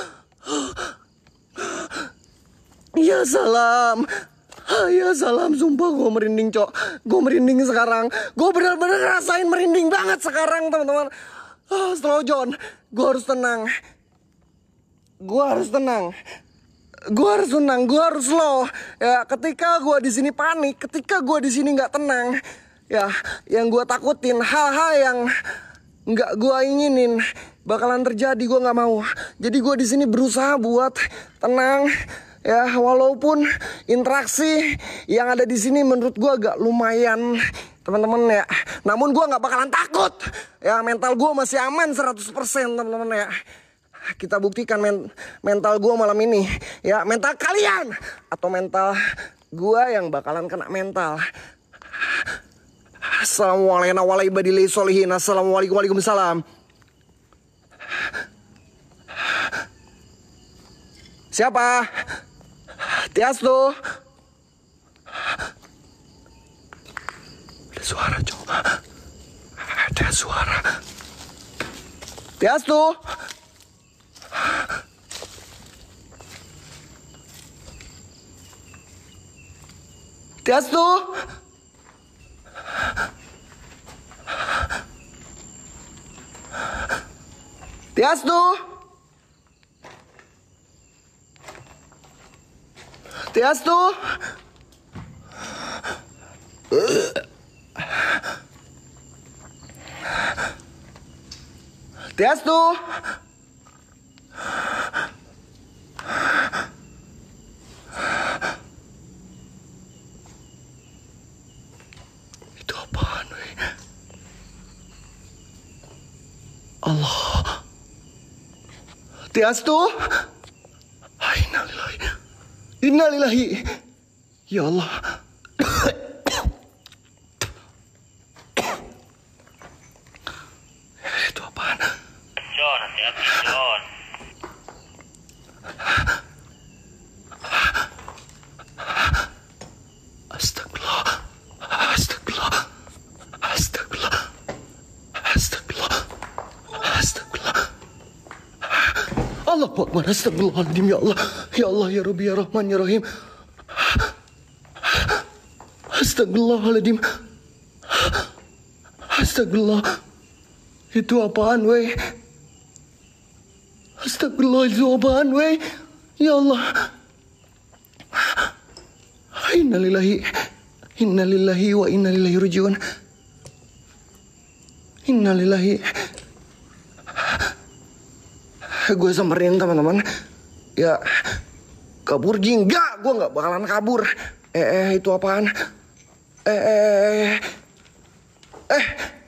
Ya salam. Ya salam, sumpah gue merinding, Cok. Gue merinding sekarang. Gue benar-benar rasain merinding banget sekarang, teman-teman. Oh, slow John, gue harus tenang. Gue harus tenang. Gue harus tenang, gue harus slow. Ya, ketika gue di sini panik, ketika gue di sini nggak tenang, ya, yang gue takutin, hal-hal yang nggak gue inginin bakalan terjadi, gue nggak mau. Jadi gue di sini berusaha buat tenang. Ya, walaupun interaksi yang ada di sini menurut gue agak lumayan, teman-teman ya. Namun gue nggak bakalan takut. Ya, mental gue masih aman seratus persen, teman-teman ya. Kita buktikan men mental gue malam ini. Ya, mental kalian atau mental gue yang bakalan kena mental. Assalamualaikum warahmatullahi wabarakatuh. Assalamualaikum waalaikumsalam. Siapa? Tias tuh. Ada suara, Cok. Ada suara. Tias tuh. Tias tuh. Tias tuh. Tias tuh. Tias tuh. Itu apaan, weh? Allah. Tias tuh. Innalillahi. Innalillahi. Ya Allah. Itu apaan? John, hati-hati, John. Astagfirullah. Astagfirullah. Astagfirullah. Astagfirullah. Astagfirullah. Allah Akbar. Astagfirullahaladzim. Ya Allah. Ya Allah, ya Rabbi, ya Rahman, ya Rahim. Astagfirullahaladzim. Astagfirullah. Itu apaan, weh? Astagfirullah, itu apaan, weh? Ya Allah. Innalillahi. Innalillahi wa innalillahi rajiun. Innalillahi. Gue samperin, teman-teman. Ya, kabur jingga. Gue gak bakalan kabur. Eh, eh, itu apaan? Eh, eh, eh,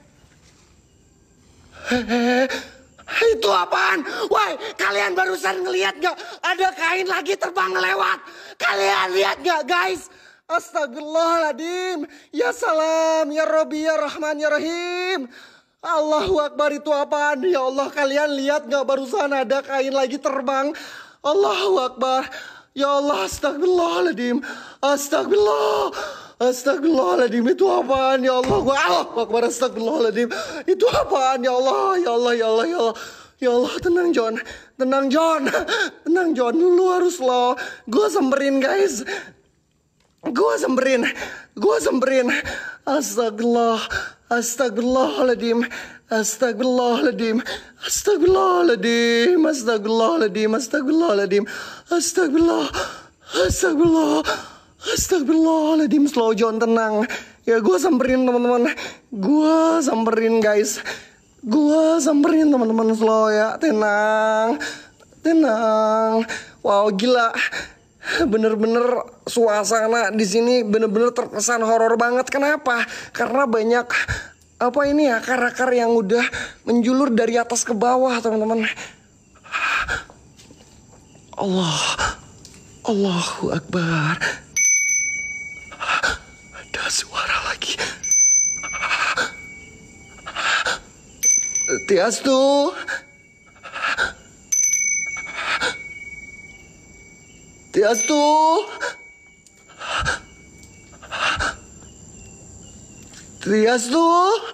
eh, itu apaan? Woi, kalian barusan ngeliat gak? Ada kain lagi terbang lewat. Kalian lihat gak guys? Astagfirullahaladzim. Ya salam, ya Rabbi, ya Rahman, ya Rahim. Allahu Akbar, itu apaan? Ya Allah, kalian lihat gak barusan ada kain lagi terbang? Allahu Akbar. Ya Allah, astagfirullahaladzim. Astagfirullah. Astagfirullahaladzim, itu apaan ya Allah? Allahu Akbar, astagfirullahaladzim. Itu apaan ya Allah? Ya Allah, ya Allah, ya Allah. Ya Allah, tenang John. Tenang John. Tenang John, lu harus lo. Gue semperin guys. Gue semperin. Gue semperin. Astagfirullah. Astagfirullahaladzim. Astagfirullahaladzim. Astagfirullahaladzim. Astagfirullahaladzim. Astagfirullahaladzim. Astagfirullah. Astagfirullah. Astagfirullahaladzim. Slow John, tenang. Ya gue samperin teman-teman. Gue samperin guys. Gue samperin teman-teman, slow ya. Tenang. Tenang. Wow, gila. Bener-bener suasana di sini bener-bener terkesan horor banget. Kenapa? Karena banyak apa ini ya, akar-akar yang udah menjulur dari atas ke bawah, teman-teman. Allah. Allahu Akbar. Ada suara lagi. Tiastu. Tiastu. Tiastu.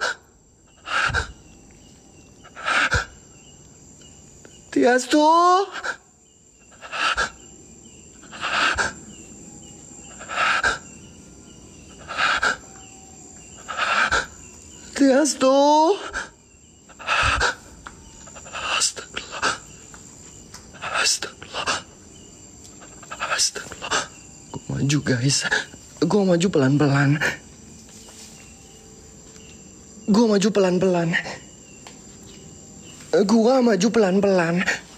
Tiastu. Tiastu. Astagfirullah. Astagfirullah. Astagfirullah. Gue maju guys. Gue maju pelan-pelan. Gue maju pelan-pelan. Gue maju pelan-pelan.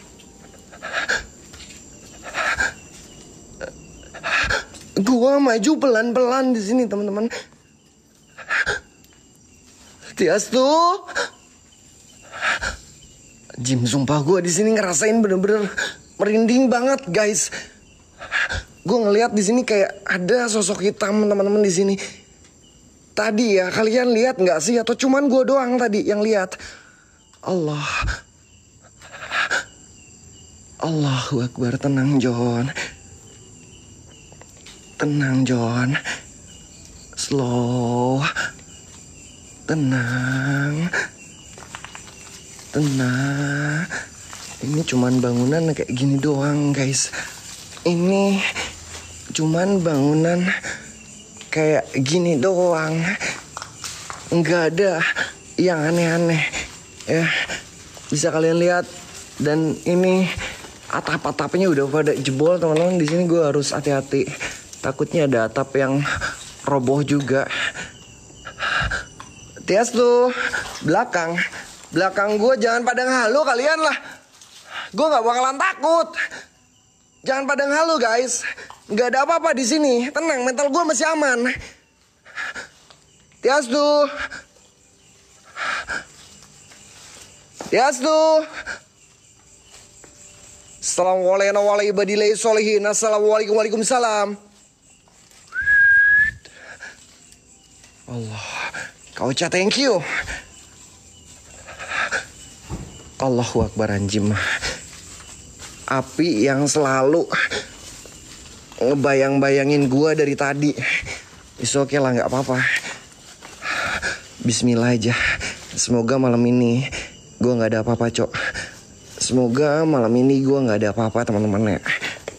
Gue maju pelan-pelan di sini, teman-teman. Tiastu. Jim, sumpah gue di sini ngerasain bener-bener merinding banget, guys. Gue ngelihat di sini kayak ada sosok hitam, teman-teman, di sini. Tadi ya, kalian lihat nggak sih? Atau cuman gue doang tadi yang lihat? Allah. Allahu Akbar, tenang John. Tenang John. Slow. Tenang. Tenang. Ini cuman bangunan kayak gini doang, guys. Ini cuman bangunan kayak gini doang. Nggak ada yang aneh-aneh. Ya, bisa kalian lihat. Dan ini atap-atapnya udah pada jebol, teman-teman. Di sini gue harus hati-hati. Takutnya ada atap yang roboh juga. Tias tuh belakang. Belakang gue jangan pada ngalu kalian lah. Gue nggak bakalan takut. Jangan pada ngalu guys. Nggak ada apa-apa di sini. Tenang, mental gue masih aman. Tias tuh. Tias tuh. Assalamualaikum warahmatullahi wabarakatuh. Assalamualaikum waalaikumsalam. Allah. Kau Ocha, thank you. Allahu Akbar, anjim. Api yang selalu ngebayang-bayangin gua dari tadi. Is oke okay lah, gak apa-apa. Bismillah aja. Semoga malam ini gua gak ada apa-apa, Cok. Semoga malam ini gua gak ada apa-apa, teman-teman ya.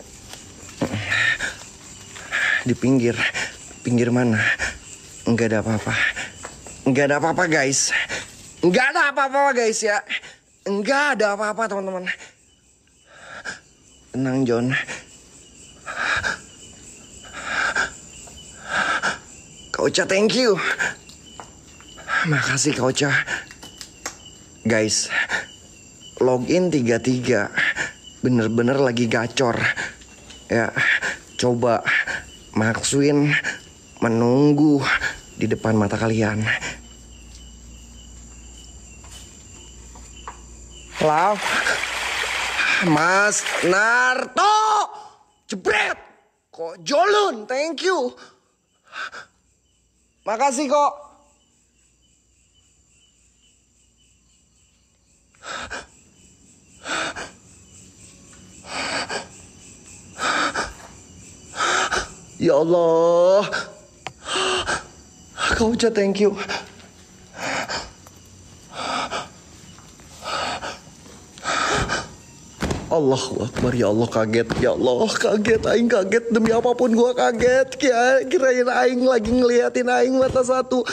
Di pinggir. Pinggir mana? Gak ada apa-apa. Gak ada apa-apa guys. Gak ada apa-apa guys ya. Gak ada apa-apa teman-teman. Tenang John. Kak Ocha, thank you. Makasih Kak Ocha. Guys, login tiga tiga. Bener-bener lagi gacor. Ya, coba maksuin menunggu di depan mata kalian. Halo, Mas Narto, jebret, kok jolun, thank you, makasih kok. Ya Allah, kau ucap thank you. Allahu Akbar, ya Allah, kaget, ya Allah, kaget, aing kaget, demi apapun gua kaget. Kira kirain aing lagi ngeliatin aing mata satu.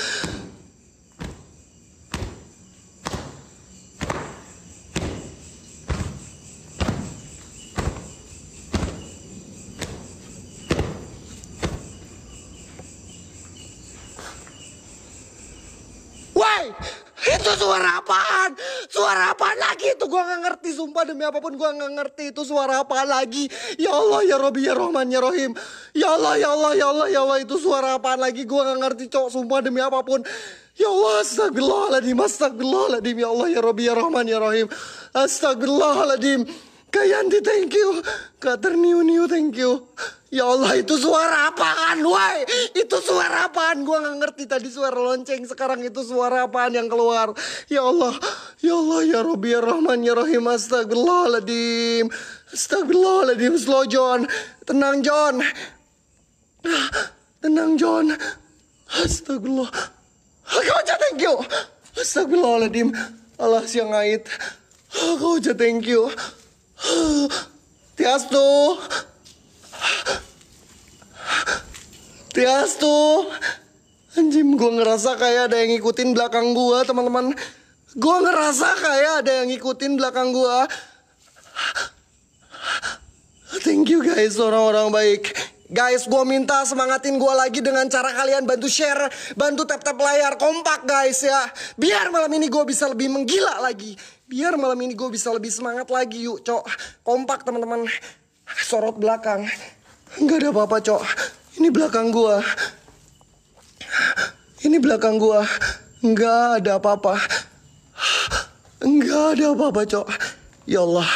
Woi, itu suara apaan? Suara apaan lagi itu? Gua gak ngerti, sumpah demi apapun gua gak ngerti itu suara apaan lagi. Ya Allah, ya Robbi, ya Rahman, ya Rahim. Ya Allah, ya Allah, ya Allah, ya Allah, itu suara apaan lagi? Gua gak ngerti, cok, sumpah demi apapun. Ya Allah, astagfirullahaladzim, astagfirullahaladzim. Ya Allah, ya Robbi, ya Rahman, ya Rahim. Astagfirullahaladzim. Kak Yanti, thank you. Kak Terniu-niu, thank you. Ya Allah, itu suara apaan, woi? Itu suara apaan? Gua gak ngerti, tadi suara lonceng, sekarang itu suara apaan yang keluar? Ya Allah, ya Allah, ya Robbi, ya Rahman, ya Rahim. Astagfirullahaladzim. Astagfirullahaladzim. Slow John. Tenang John. Tenang John. Astagfirullah. Kau aja thank you. Astagfirullahaladzim. Allah siang ait. Kau aja thank you. Tiastu. Tiastu. Anjim, gue ngerasa kayak ada yang ngikutin belakang gue, teman-teman. Gue ngerasa kayak ada yang ngikutin belakang gue. Thank you guys, orang-orang baik. Guys, gue minta semangatin gue lagi dengan cara kalian bantu share, bantu tap-tap layar, kompak guys ya. Biar malam ini gue bisa lebih menggila lagi. Biar malam ini gue bisa lebih semangat lagi, yuk cok. Kompak teman-teman. Sorot belakang. Nggak ada apa-apa cok. Ini belakang gue. Ini belakang gue. Nggak ada apa-apa. Nggak ada apa-apa cok. Ya Allah.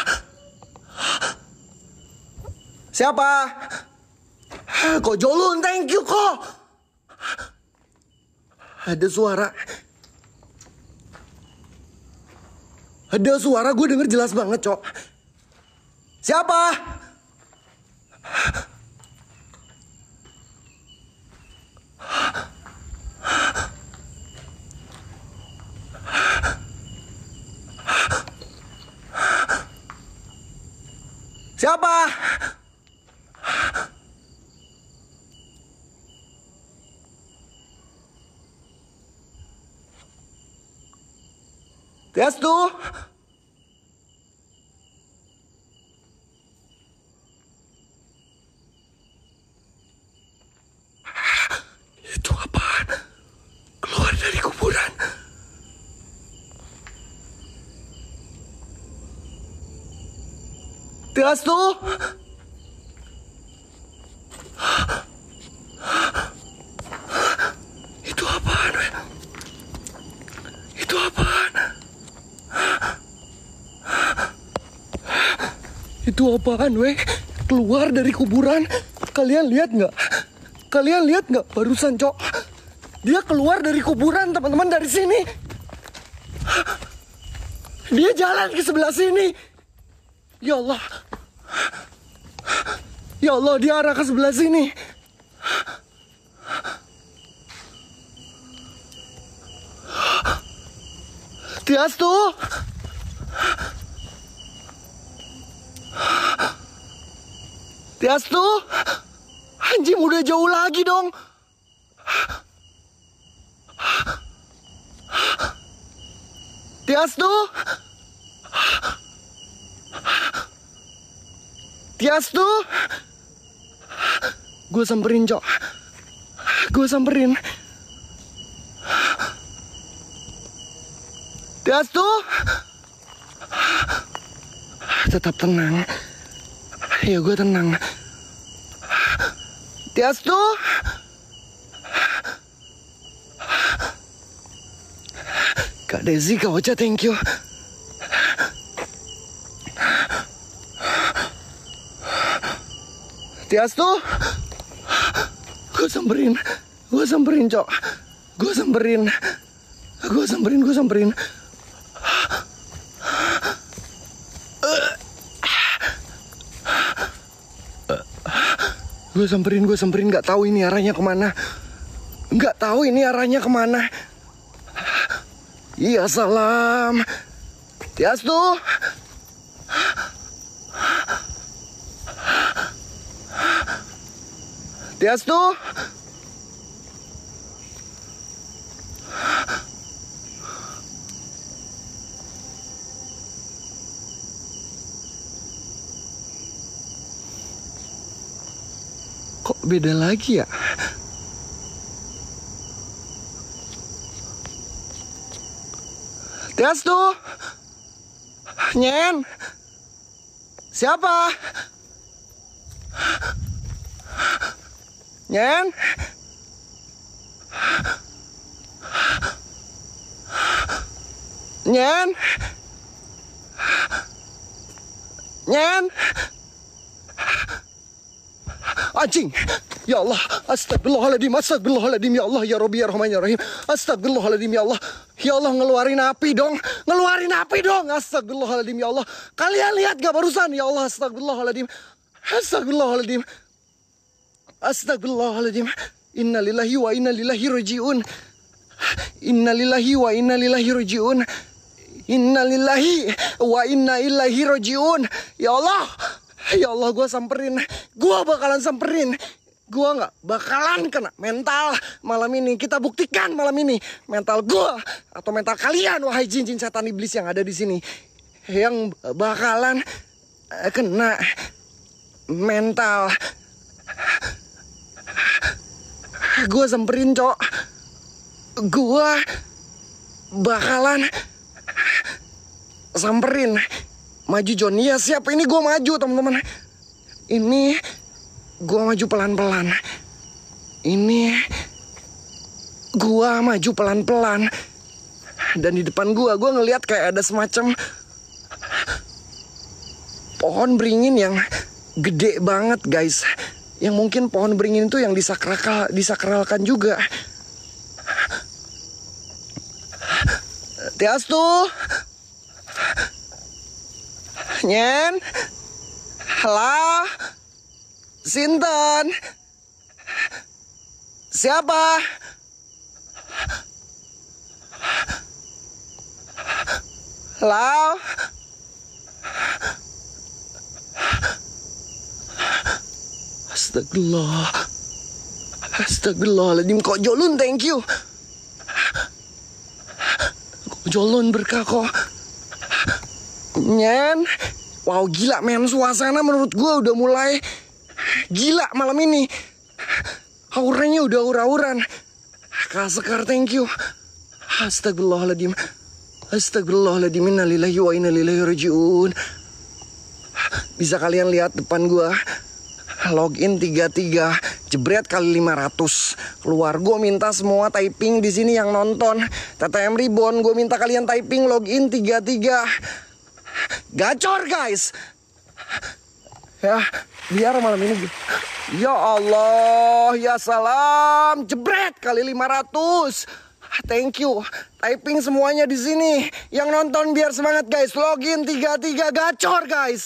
Siapa? Kok jolun, thank you kok. Ada suara. Ada suara, gue denger jelas banget cok. Siapa? Siapa? Tiastu. Itu apaan? Keluar dari kuburan. Tiastu. Itu apaan? Itu apaan? Itu apaan weh? Keluar dari kuburan. Kalian lihat nggak? Kalian lihat nggak barusan cok? Dia keluar dari kuburan teman-teman, dari sini. Dia jalan ke sebelah sini. Ya Allah. Ya Allah, dia arah ke sebelah sini. Tiastu. Tiastu. Anjing, udah jauh lagi dong. Tiastu. Tiastu. Gue samperin cok. Gue samperin. Tiastu. Tetap tenang. Ya gue tenang. Tiastu. Kak Desi, Kak Ocha, thank you. Tias tuh, gue samperin, gue samperin cok, gue samperin, gue samperin, gue samperin. Gue samperin, gue samperin, nggak tahu ini arahnya kemana, nggak tahu ini arahnya kemana. Iya salam, Tias tuh. Tias tuh. Kok beda lagi ya? Tias tuh. Nyen. Siapa? Nyen. Nyen. Nyen. Anjing. Ya Allah, astagfirullahaladzim, astagfirullahaladzim, ya Allah, ya Rabbi, ya Rahman, ya Rahim. Astagfirullahaladzim, ya Allah. Ya Allah, ngeluarin api dong, ngeluarin api dong. Astagfirullahaladzim, ya Allah. Kalian lihat gak barusan? Ya Allah, astagfirullahaladzim. Astagfirullahaladzim. Astagfirullahaladzim. Innalillahi wa innalillahi raji'un. Innalillahi wa innalillahi raji'un. Innalillahi wa inna ilaihi raji'un. Ya Allah. Ya Allah, gue samperin. Gue bakalan samperin. Gue gak bakalan kena mental malam ini. Kita buktikan malam ini mental gue atau mental kalian, wahai jin-jin setan iblis yang ada di sini, yang bakalan kena mental. Gue samperin, cok. Gue bakalan samperin. Maju John, iya siap. Ini gue maju teman-teman. Ini gue maju pelan-pelan. Ini gue maju pelan-pelan. Dan di depan gue, gue ngeliat kayak ada semacam pohon beringin yang gede banget guys. Yang mungkin pohon beringin itu yang disakral, disakralkan juga. Tias tuh. Nyen. Halo. Sinten. Siapa? Halo. Astagfirullah. Astagfirullahaladzim. Kok Jolun, thank you. Kok Jolun berkah kok. Nyen. Wow, gila men, suasana menurut gue udah mulai gila malam ini. Auranya udah aura-auran. Kak Sekar, thank you. Astagfirullahaladzim. Astagfirullahaladzim. Innalillahi wa innalillahi raji'un. Bisa kalian lihat depan gue, login tiga tiga, jebret kali lima ratus. Keluar, gue minta semua typing di sini yang nonton T T M Reborn, gue minta kalian typing login tiga tiga. Gacor guys. Ya, biar malam ini. Ya Allah, ya salam, jebret kali lima ratus. Thank you. Typing semuanya di sini. Yang nonton biar semangat guys. Login tiga tiga, gacor guys.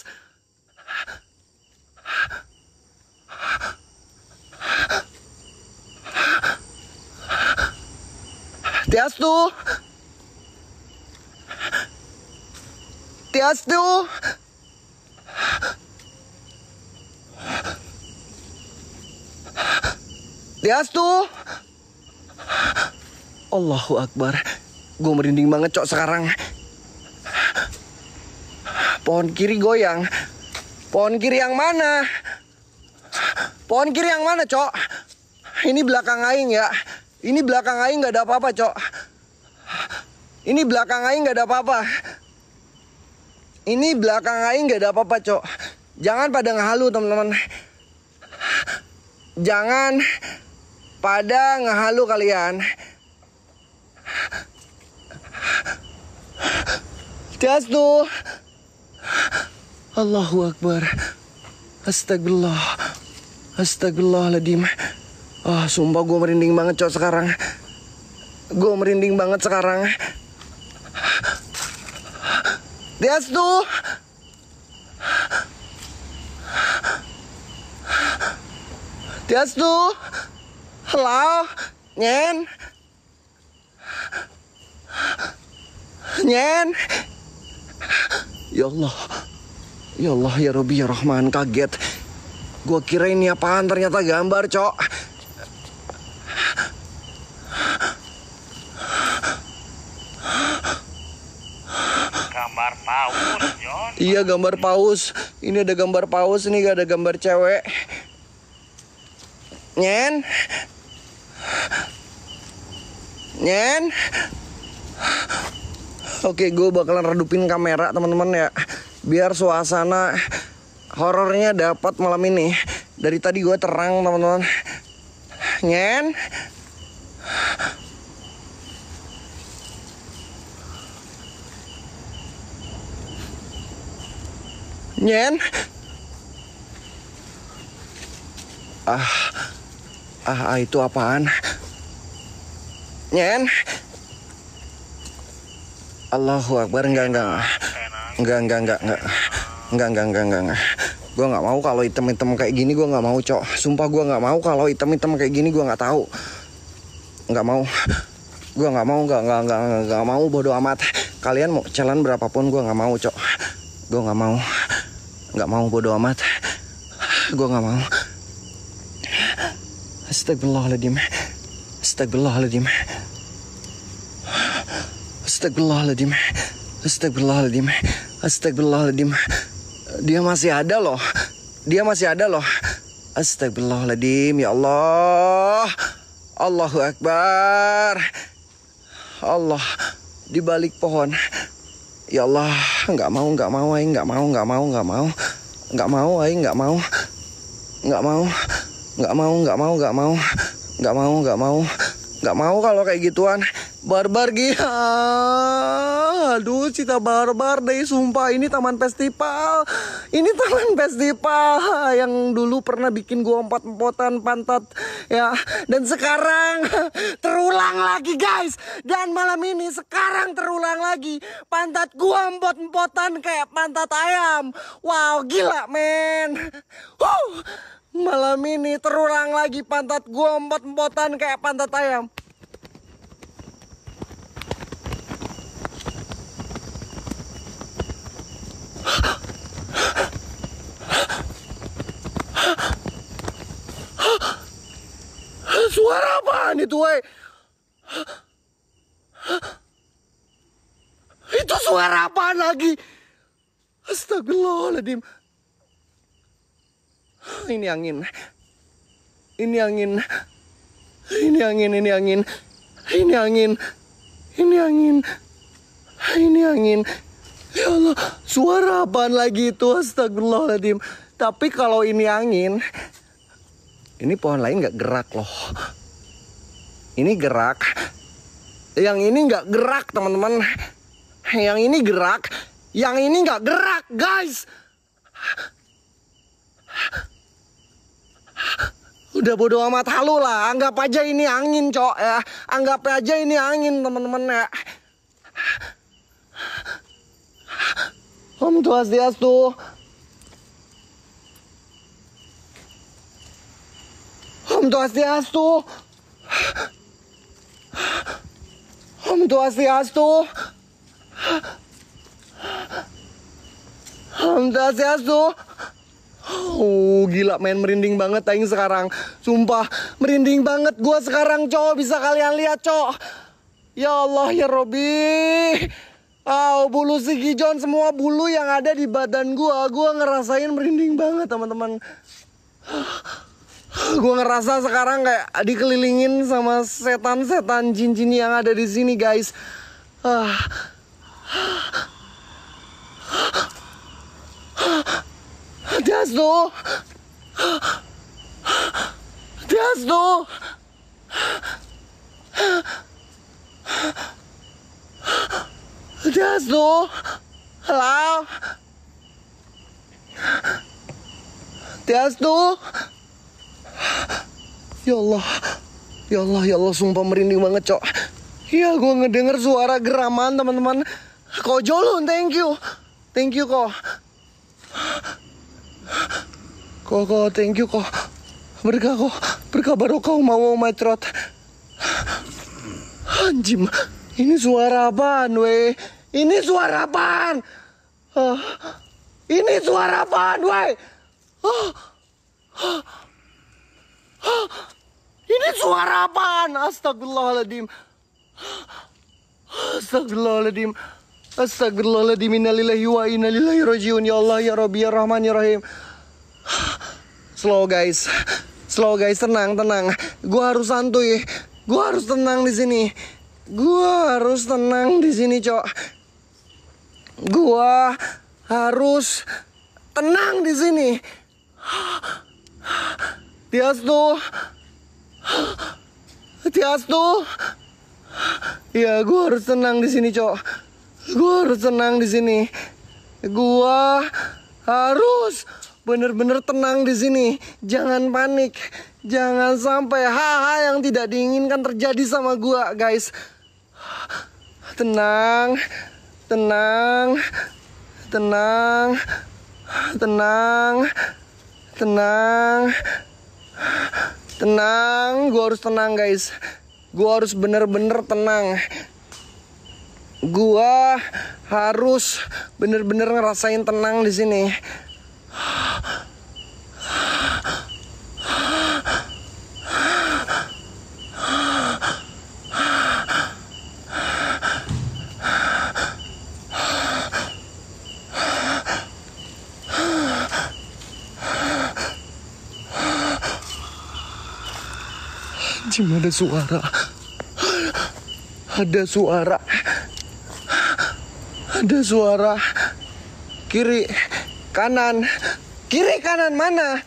Tias tuh. Tias tuh. Tias tuh. Allahu Akbar. Gue merinding banget cok sekarang. Pohon kiri goyang. Pohon kiri yang mana? Pohon kiri yang mana cok? Ini belakang aing ya. Ini belakang aing gak ada apa-apa cok. Ini belakang aing gak ada apa-apa. Ini belakang aing gak ada apa-apa cok. Jangan pada ngehalu teman-teman. Jangan pada ngehalu kalian. Swastiastu. Allahu Akbar. Astagfirullah. Astagfirullahaladzim. Ah, sumpah gue merinding banget cok sekarang. Gue merinding banget sekarang. Swastiastu. Swastiastu. Halo, Nyen. Nyen. Ya Allah. Ya Allah, ya Rabbi, ya Rahman, kaget. Gua kira ini apaan, ternyata gambar, cok. Gambar paus, John. Iya, gambar paus. Ini ada gambar paus, ini gak ada gambar cewek. Nyen. Nyen. Oke, gue bakalan redupin kamera teman-teman ya, biar suasana horornya dapat malam ini. Dari tadi gue terang teman-teman. Nyen. Nyen. Ah, ah, ah itu apaan? Nyen. Allahu Akbar. Enggak, enggak. Enggak, enggak, enggak, enggak. Enggak, enggak, enggak, enggak, enggak. Gue gak mau kalau item-item kayak gini, gue gak mau, cok. Sumpah gue gak mau kalau item-item kayak gini, gue gak tahu. Gak mau. Gue gak mau, gak, gak, gak, gak, gak mau, bodo amat. Kalian mau challenge berapapun, gue gak mau, cok. Gue gak mau. Gak mau, bodo amat. Gue gak mau. Astagfirullahaladzim. Astagfirullahaladzim. Astagfirullahaladzim. Astagfirullahaladzim. Astagfirullahaladzim. Dia masih ada loh. Dia masih ada loh. Astagfirullahaladzim. Ya Allah. Allahu Akbar. Allah. Di balik pohon. Ya Allah. Nggak mau, nggak mau, ay. Nggak mau, nggak mau, nggak mau. Nggak mau, ay. Nggak mau. Nggak mau. Nggak mau, nggak mau, nggak mau. Nggak mau, nggak mau. Nggak mau kalau kayak gituan. Barbar gila. Aduh, cita barbar deh, sumpah. Ini taman festival. Ini taman festival yang dulu pernah bikin gua empot-empotan pantat ya. Dan sekarang terulang lagi, guys. Dan malam ini sekarang terulang lagi. Pantat gua empot-empotan kayak pantat ayam. Wow, gila, men. Huh. Malam ini terulang lagi pantat gua empot-empotan kayak pantat ayam. Suara apaan itu, weh? Itu suara apaan lagi? Astagfirullahaladzim. Ini angin. Ini angin. Ini angin, ini angin. Ini angin. Ini angin. Ini angin. Ya Allah, suara apaan lagi itu? Astagfirullahaladzim. Tapi kalau ini angin, ini pohon lain gak gerak loh. Ini gerak. Yang ini gak gerak, teman-teman. Yang ini gerak. Yang ini gak gerak, guys. Udah bodo amat, halu lah. Anggap aja ini angin, cok ya. Anggap aja ini angin, teman-teman ya. Om Swastiastu. Om Swastiastu. Om Swastiastu. Om Swastiastu. Oh, gila, main merinding banget aing sekarang. Sumpah, merinding banget gua sekarang, cok. Bisa kalian lihat, cok. Ya Allah, ya Robbi. Oh, bulu si Gijon, semua bulu yang ada di badan gua, gua ngerasain merinding banget, teman-teman. Gua ngerasa sekarang kayak dikelilingin sama setan-setan jin-jin yang ada di sini, guys. Ah. Swastiastu. Swastiastu. Swastiastu. Halo. Tiastu. Ya Allah. Ya Allah, ya Allah, sumpah merinding banget, Cok. Iya, gue ngedenger suara geraman, teman-teman. Ko Jolun, thank you. Thank you, Ko. Ko, Ko, thank you, Ko. Berkah, Ko. Berkah barokah mau macrot. Anjim, ini suara apaan, weh? Ini suara apaan? Uh, ini suara apaan, weh? Uh, uh, uh, ini suara apaan? Astagfirullahaladzim. Astagfirullahaladzim. Astagfirullahaladzim. Innalillahi wa innalillahi rajiun. Ya Allah, ya Rabbi, ya Rahman, ya Rahim. Slow guys. Slow guys, tenang, tenang. Gua harus santuy. Gua harus tenang di sini. Gua harus tenang di sini, Cok. Gua harus tenang di sini. Tiastu. Tiastu. Ya, gua harus tenang di sini, Cok. Gua harus tenang di sini. Gua harus bener-bener tenang di sini. Jangan panik. Jangan sampai hal-hal yang tidak diinginkan terjadi sama gua, guys. Tenang. Tenang. Tenang. Tenang. Tenang. Tenang. Gua harus tenang, guys. Gua harus bener-bener tenang. Gua harus bener-bener ngerasain tenang di sini. Anjing, ada suara. Ada suara. Ada suara. Kiri, kanan. Kiri kanan mana?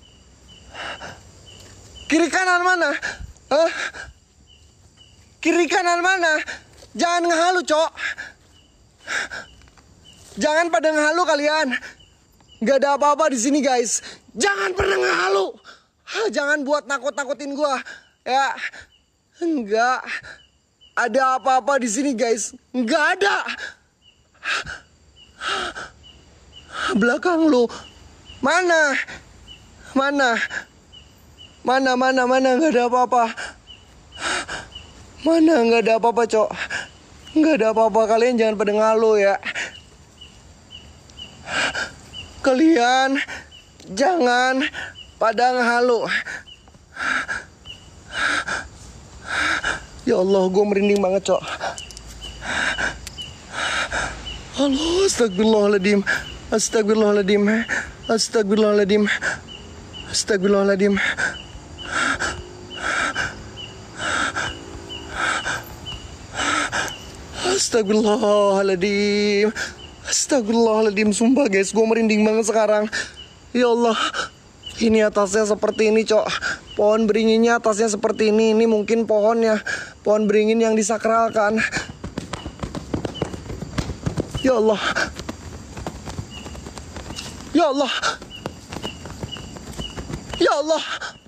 Kiri kanan mana? Hah? Kiri kanan mana? Jangan ngehalu, Cok. Jangan pada ngehalu kalian. Gak ada apa-apa di sini, guys. Jangan pernah ngehalu. Jangan buat nakut-nakutin gua. Ya. Enggak ada apa-apa di sini, guys. Enggak ada. Belakang lu. Mana? Mana? Mana, mana, mana, nggak ada apa-apa. Mana, nggak ada apa-apa, Cok. Nggak ada apa-apa, kalian jangan pada ngalu ya. Kalian jangan pada ngehalu. Ya Allah, gue merinding banget, Cok. Allah, astagfirullahaladzim. Astagfirullahaladzim. Astagfirullahaladzim. Astagfirullahaladzim. Astagfirullahaladzim. Astagfirullahaladzim. Sumpah, guys, gue merinding banget sekarang. Ya Allah. Ini atasnya seperti ini, Cok. Pohon beringinnya atasnya seperti ini. Ini mungkin pohonnya. Pohon beringin yang disakralkan. Ya Allah. Ya Allah. Ya Allah.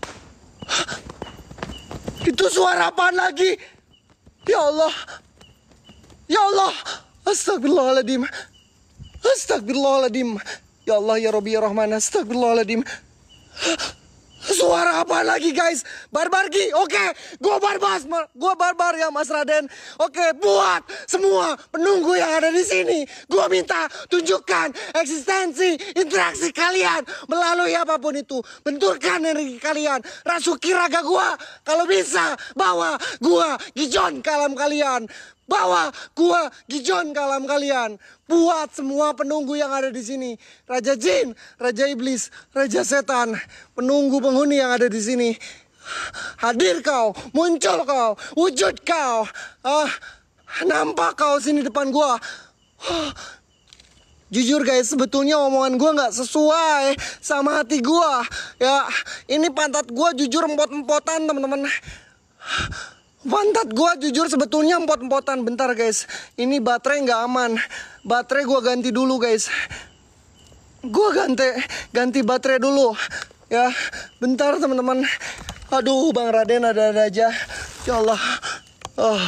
Itu suara apaan lagi? Ya Allah. Ya Allah. Astagfirullahaladzim. Astagfirullahaladzim. Ya Allah, ya Rabbi, ya Rahman. Astagfirullahaladzim. Suara apa lagi, guys? Barbargi, oke, okay. Gue barbar, gue barbar ya, Mas Raden. Oke, okay, buat semua penunggu yang ada di sini, gue minta tunjukkan eksistensi interaksi kalian melalui apapun itu. Benturkan energi kalian, rasuki raga gue. Kalau bisa, bawa gue Gijon ke alam kalian. Bawa gua Gijon ke alam kalian. Buat semua penunggu yang ada di sini. Raja Jin, Raja Iblis, Raja Setan, penunggu penghuni yang ada di sini. Hadir kau, muncul kau, wujud kau. Ah, nampak kau sini depan gua. Ah, jujur guys, sebetulnya omongan gua nggak sesuai sama hati gua. Ya, ini pantat gua jujur empot-empotan, teman-teman. Pantat gua jujur sebetulnya empot-empotan. Bentar guys, ini baterai nggak aman. Baterai gua ganti dulu guys. Gua ganti ganti baterai dulu ya. Bentar teman-teman. Aduh Bang Raden ada-ada aja. Ya Allah. Oh.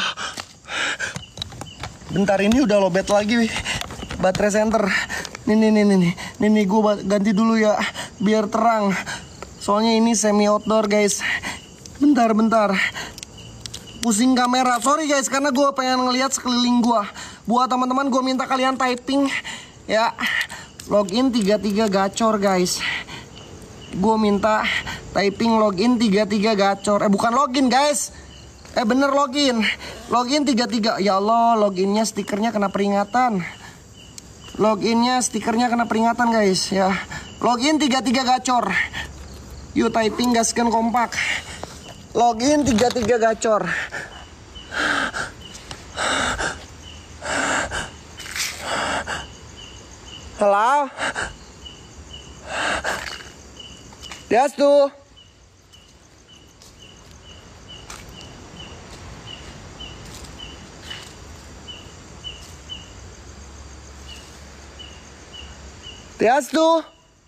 Bentar ini udah lobet lagi baterai center. Nih nih nih nih nih nih gua ganti dulu ya biar terang. Soalnya ini semi outdoor guys. Bentar bentar. Pusing kamera, sorry guys, karena gue pengen ngelihat sekeliling gue. Buat teman-teman gue minta kalian typing ya, login tiga tiga gacor guys. Gue minta typing login tiga tiga gacor. Eh bukan login guys, eh bener login, login tiga tiga. Ya Allah, loginnya stikernya kena peringatan. Loginnya stikernya kena peringatan guys ya. Login tiga tiga gacor. Yuk typing gaskan kompak. Login tiga tiga gacor. Halo. Diastu. Diastu.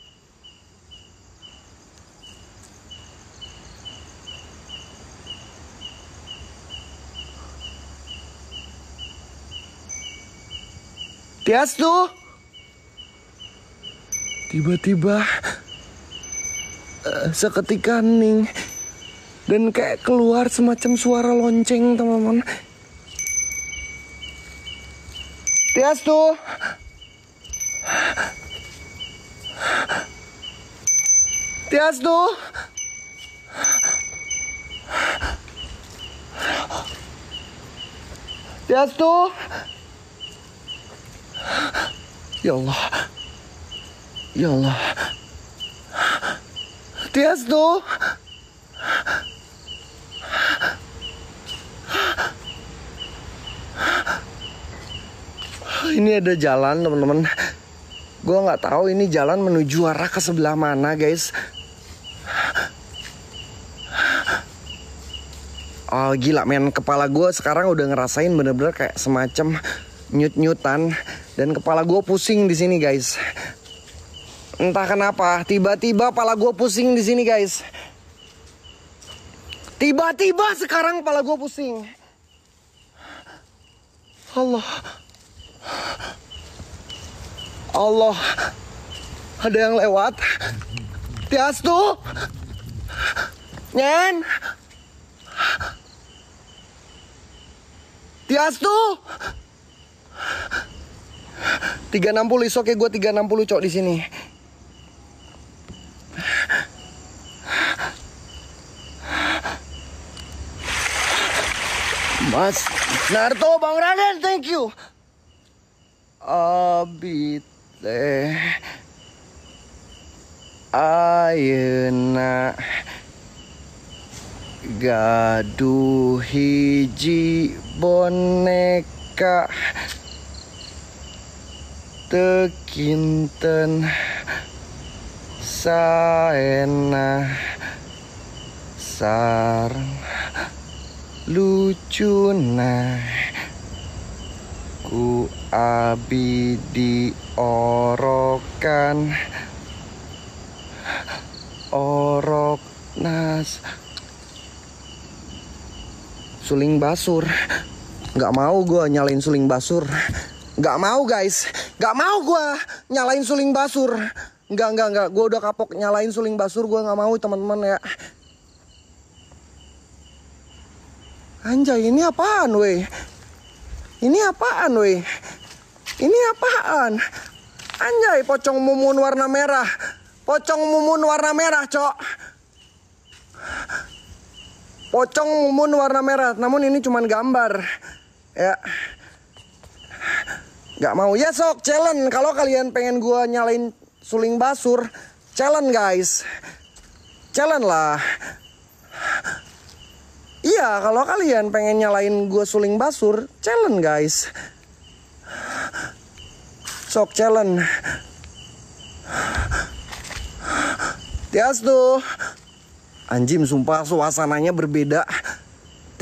Tiastu. Tiba-tiba uh, seketika hening dan kayak keluar semacam suara lonceng teman-teman. Tiastu. Tiastu. Tiastu. Ya Allah. Ya Allah. Tiastu. Ini ada jalan teman-teman. Gue nggak tahu ini jalan menuju arah ke sebelah mana guys. Oh gila men, kepala gue sekarang udah ngerasain bener-bener kayak semacam nyut-nyutan. Dan kepala gue pusing di sini guys. Entah kenapa, tiba-tiba kepala gue pusing di sini guys. Tiba-tiba sekarang kepala gue pusing. Allah. Allah. Ada yang lewat. Tiastu. Nyen. Tiastu. tiga enam puluh is oke, gue tiga enam puluh cok di sini. Mas Narto, Bang Raden, thank you. Abite ayeuna gaduh hiji boneka tekinten saena sareng lucuna ku abi diorokan orok nas suling basur. Nggak mau gue nyalain suling basur. Nggak mau guys, nggak mau gue nyalain suling basur. Nggak nggak nggak, gue udah kapok nyalain suling basur. Gue nggak mau teman-teman ya. Anjay, ini apaan weh? Ini apaan weh? Ini apaan? Anjay, pocong mumun warna merah. Pocong mumun warna merah, cok. Pocong mumun warna merah. Namun ini cuman gambar. Ya. Gak mau. Ya sok, challenge. Kalau kalian pengen gua nyalain suling basur, challenge guys. Challenge lah. Iya, kalau kalian pengen nyalain gua suling basur, challenge guys. Sok challenge. Tiastu. Anjim, sumpah suasananya berbeda.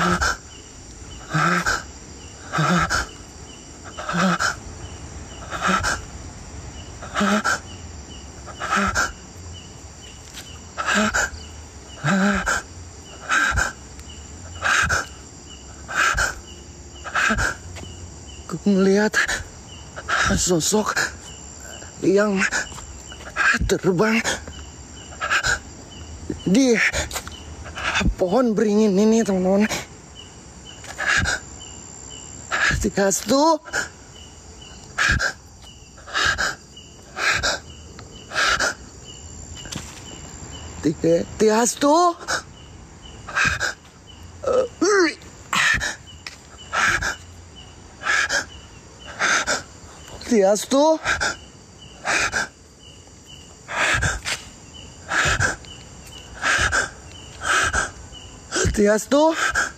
Gue ngeliat sosok yang terbang di pohon beringin ini, teman-teman. Tiastu, Tiastu, Tiastu, Tiastu,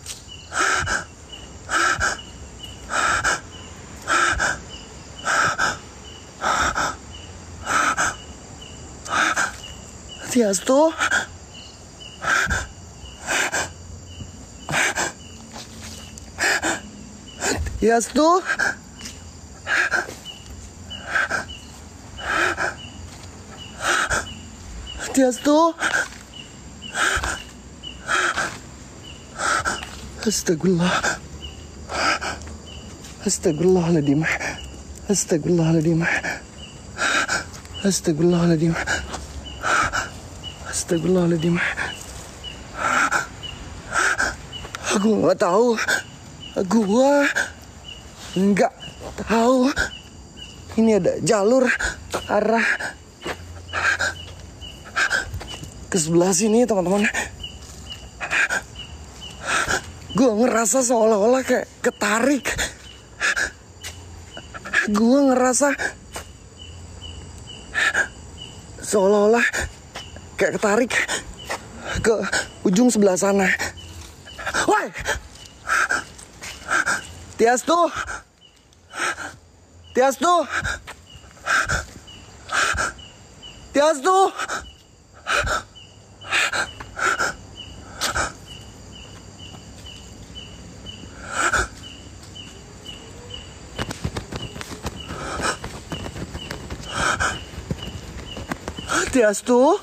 Tiastu, Tiastu, Tiastu, Astagfirullah, Astagfirullahaladzim, Astagfirullahaladzim, Astagfirullahaladzim, Astagfirullahaladzim. Aku nggak tahu, gua nggak tahu ini ada jalur arah ke sebelah sini, teman-teman. Gue ngerasa seolah-olah kayak ketarik. Gue ngerasa seolah-olah kayak ketarik ke ujung sebelah sana. Woi, Tiastu, Tiastu, Tiastu. Tiastu,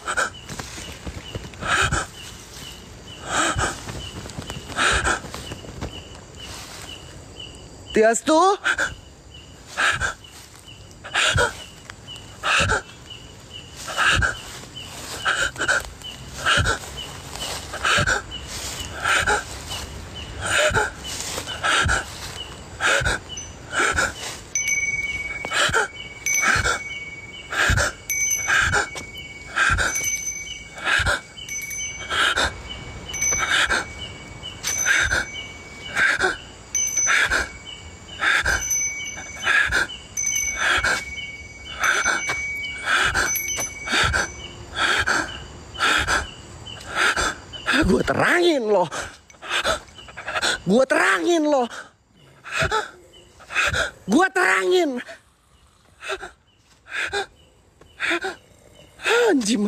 Tiastu, gue terangin loh, gue terangin loh, gue terangin, anjim,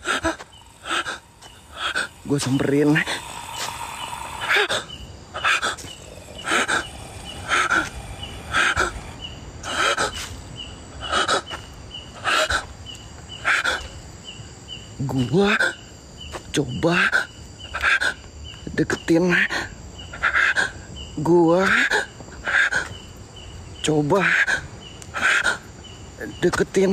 gue samperin, gue coba deketin, gua coba deketin,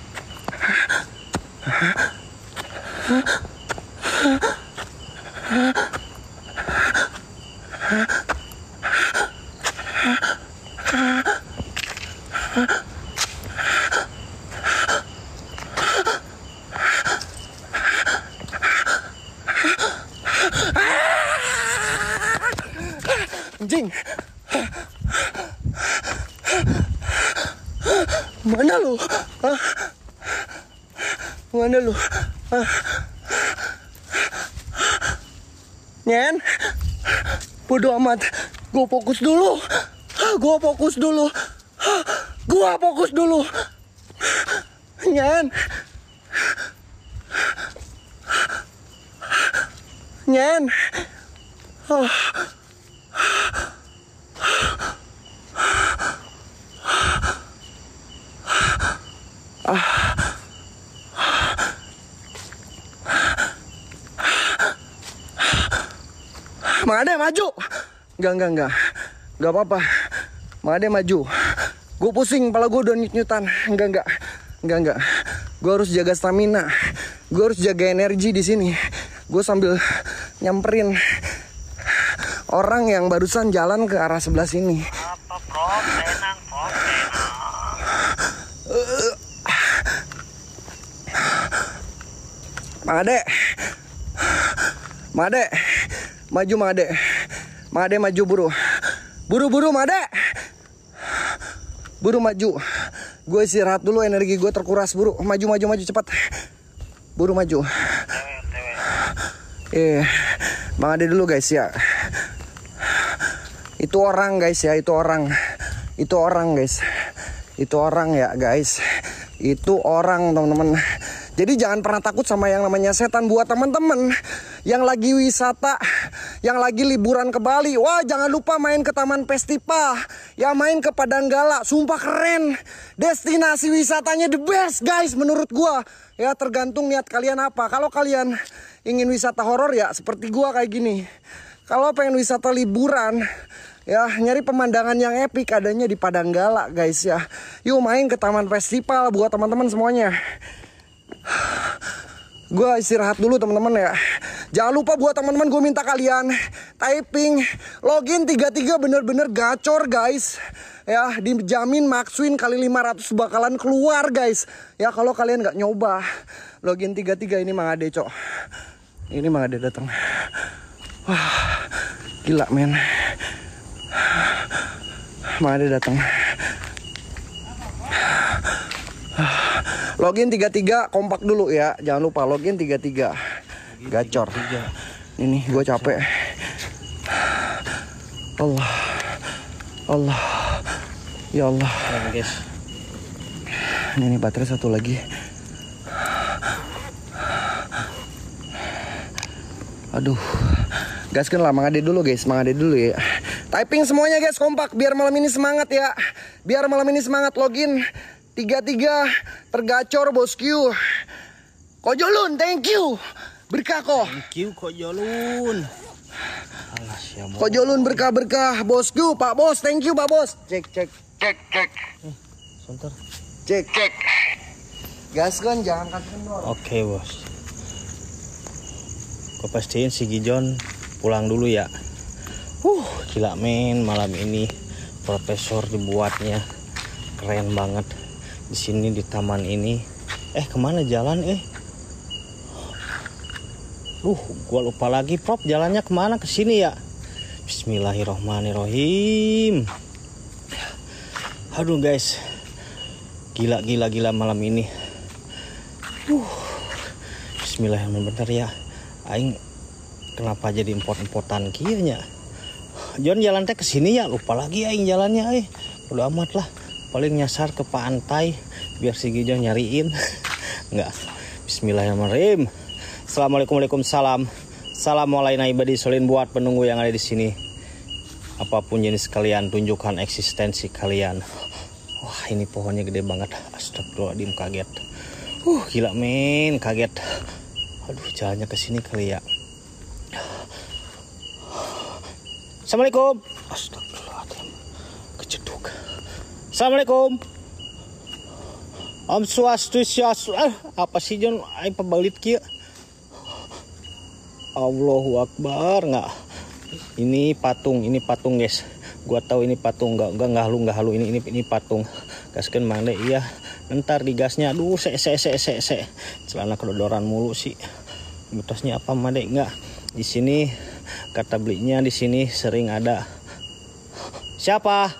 anjing. Mana lu? Hah? Mana lu? Hah? Nyen, bodo amat. Gue fokus dulu. Gue fokus dulu. Gue fokus dulu. Nyen. Nyen. Oh, Mang Ade maju. Enggak, enggak, enggak. Enggak apa-apa. Mang Ade maju. Gue pusing, kepala gue udah nyut-nyutan. Enggak, enggak. Enggak, enggak. Gue harus jaga stamina. Gue harus jaga energi di sini. Gue sambil nyamperin orang yang barusan jalan ke arah sebelah sini. Apa Prof? Tenang, Prof. Mang Ade. Mang Ade. Maju Mang Ade. Mang Ade maju buru. Buru-buru Mang Ade. Buru maju. Gue istirahat dulu, energi gue terkuras buru. Maju maju maju cepat. Buru maju. Eh, Mang Ade dulu guys ya. Itu orang guys ya, itu orang. Itu orang guys. Itu orang ya guys. Itu orang teman-teman. Jadi jangan pernah takut sama yang namanya setan. Buat teman-teman yang lagi wisata, yang lagi liburan ke Bali, wah jangan lupa main ke Taman Festival, ya main ke Padanggala. Sumpah keren. Destinasi wisatanya the best guys menurut gua. Ya tergantung niat kalian apa. Kalau kalian ingin wisata horor ya seperti gua kayak gini. Kalau pengen wisata liburan, ya nyari pemandangan yang epic adanya di Padanggala guys ya. Yuk main ke Taman Festival buat teman-teman semuanya. Gue istirahat dulu teman-teman ya. Jangan lupa buat teman-teman gue minta kalian typing login tiga tiga bener-bener gacor guys. Ya dijamin Maxwin kali lima ratus bakalan keluar guys. Ya kalau kalian nggak nyoba login tiga tiga ini Mang Ade cok. Ini Mang Ade datang. Wah gila men. Mang Ade datang. Login tiga tiga kompak dulu ya. Jangan lupa login tiga tiga. Gacor. Ini gue capek. Allah. Allah. Ya Allah. Guys. Ini nih baterai satu lagi. Aduh. Gaskan lah Mang Ade dulu guys. Mang Ade dulu ya. Typing semuanya guys kompak. Biar malam ini semangat ya. Biar malam ini semangat login. Tiga tiga tergacor bosku. Kojolun, thank you. Berkah kok. Thank you Kojolun. Alas ya mau. Kojolun berkah-berkah bosku, Pak Bos. Thank you Pak Bos. Cek cek Cek, cek. Eh, sebentar. cek. Cek. Gaskan jangan kasih kendor. Oke bos. Gue pastiin si Gijon pulang dulu ya. Uh, gila men malam ini profesor dibuatnya keren banget. Di sini di taman ini. Eh kemana jalan eh? Duh, gua lupa lagi Prof jalannya kemana ke sini ya? Bismillahirrohmanirrohim. Aduh guys, gila gila gila malam ini. Uh, Bismillahirrohmanirrohim bentar ya. Aing kenapa jadi import-importan kieunya? Jon jalan teh ke sini ya, lupa lagi aing jalannya eh. Udah amat lah. Paling nyasar ke pantai biar si Gijon nyariin. Enggak. Bismillahirrahmanirrahim. Assalamualaikum waalaikumsalam. Assalamualaikum ibadi solin buat penunggu yang ada di sini. Apapun jenis kalian tunjukkan eksistensi kalian. Wah, ini pohonnya gede banget. Astagfirullahaladzim kaget. Uh, gila men, kaget. Aduh, jalannya ke sini kali ya. Assalamualaikum. Astagfirullahaladzim. Kejeduk. Assalamualaikum. Om Swastiastu. Ah, apa sih Jon? Aing pebalit kieu. Allahu Akbar nggak? Ini patung, ini patung guys. Gua tahu ini patung, nggak nggak nggak halu nggak halu ini ini ini patung. Gaskeun Mang De iya. Ntar digasnya, aduh se se se se se. Celana kedodoran mulu sih. Mitosnya apa Mang De? Nggak. Di sini kata belinya di sini sering ada. Siapa?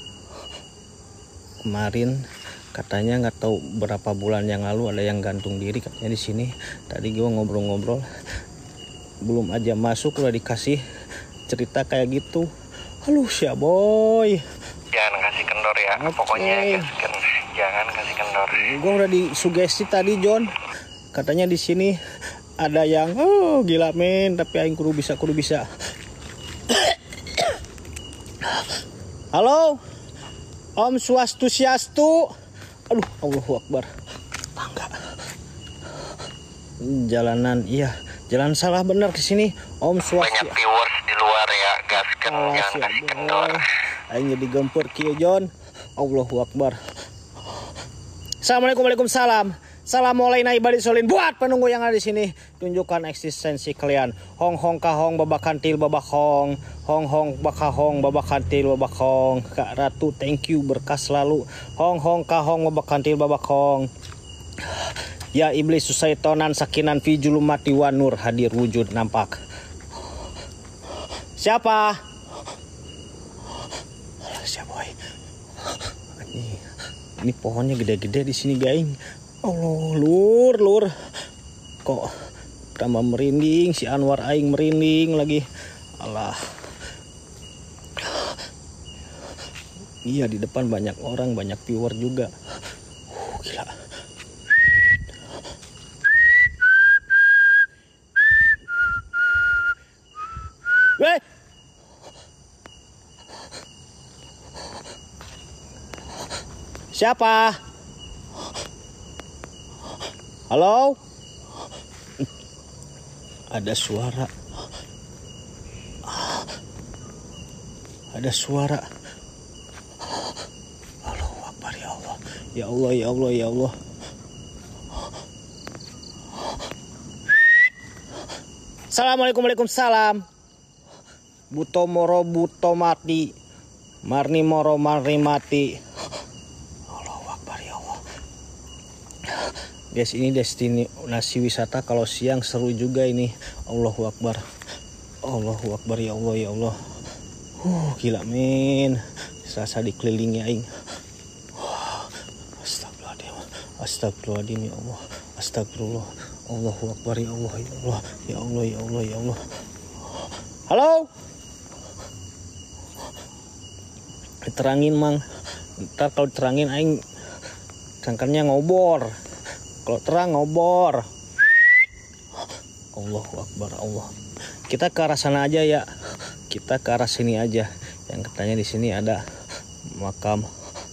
Kemarin katanya nggak tahu berapa bulan yang lalu ada yang gantung diri katanya di sini. Tadi gue ngobrol-ngobrol, belum aja masuk udah dikasih cerita kayak gitu. Halo ya boy. Jangan kasih kendor ya. Okay. Pokoknya gaskan. Jangan kasih kendor. Gue udah disugesti tadi Jon. Katanya di sini ada yang oh gila men, tapi aing kudu bisa kudu bisa. Halo. Om Swastiastu. Aduh, Allahu Akbar. Tangga. Jalanan, iya, jalan salah benar ke sini. Om Swastiastu. Banyak viewers di luar keluar ya, gaskan Alas jangan ya kasih kendor. boy. Aing jadi gempur kieu Jon. Allahu Akbar. Assalamualaikum Waalaikumsalam. Assalamualaikum ibadi solin buat penunggu yang ada di sini. Tunjukkan eksistensi kalian. Hong hong kahong babak kantil babak hong. Hong hong bakahong babak kantil babak hong. Kak Ratu thank you berkah selalu. Hong hong kahong babak kantil babak hong. Ya iblis susaitonan sakinan fi julumati wa nur hadir wujud nampak. Siapa? Siapa boy? Ini, ini pohonnya gede-gede di sini, gaing. Allah, lur, lur. Kok tambah merinding, si Anwar aing merinding lagi. Alah. Iya, di depan banyak orang, banyak viewer juga. Uh, gila. Weh. Siapa? Halo? Ada suara. Ada suara. Allahu Akbar ya Allah. Ya Allah, ya Allah, ya Allah. Assalamualaikum Waalaikumsalam. Buto moro buto mati. Marni moro marni mati. Guys, ini destinasi wisata kalau siang seru juga ini. Allahu Akbar. Allahu Akbar ya Allah ya Allah. Uh, gila men. Serasa dikelilingi aing. Astagfirullahaladzim. Astagfirullahaladzim ya Allah. Astagfirullah. Allahu Akbar ya Allah ya Allah. Ya Allah ya Allah ya Allah. Halo. Terangin mang. Ntar kalau terangin aing cangkarnya ngobor. Kalau terang ngobor. Allahu Akbar Allah. Kita ke arah sana aja ya. Kita ke arah sini aja. Yang katanya di sini ada makam.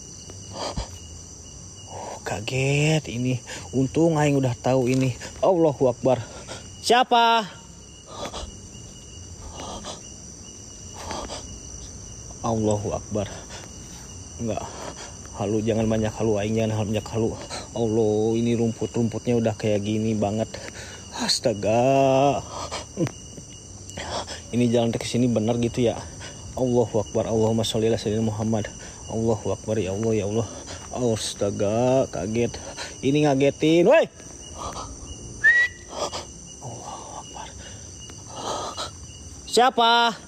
Oh, kaget ini. Untung aing udah tahu ini. Allahu Akbar. Siapa? Allahu Akbar. Enggak. Halu, jangan banyak halu, aing jangan banyak halu. Allah, ini rumput-rumputnya udah kayak gini banget. Astaga. Ini jalan ke sini benar gitu ya. Allahu Akbar. Allahumma sholli ala sayyidina Muhammad. Allahu Akbar ya Allah ya Allah. Astaga, kaget. Ini ngagetin, woi. Allahu Akbar. Siapa?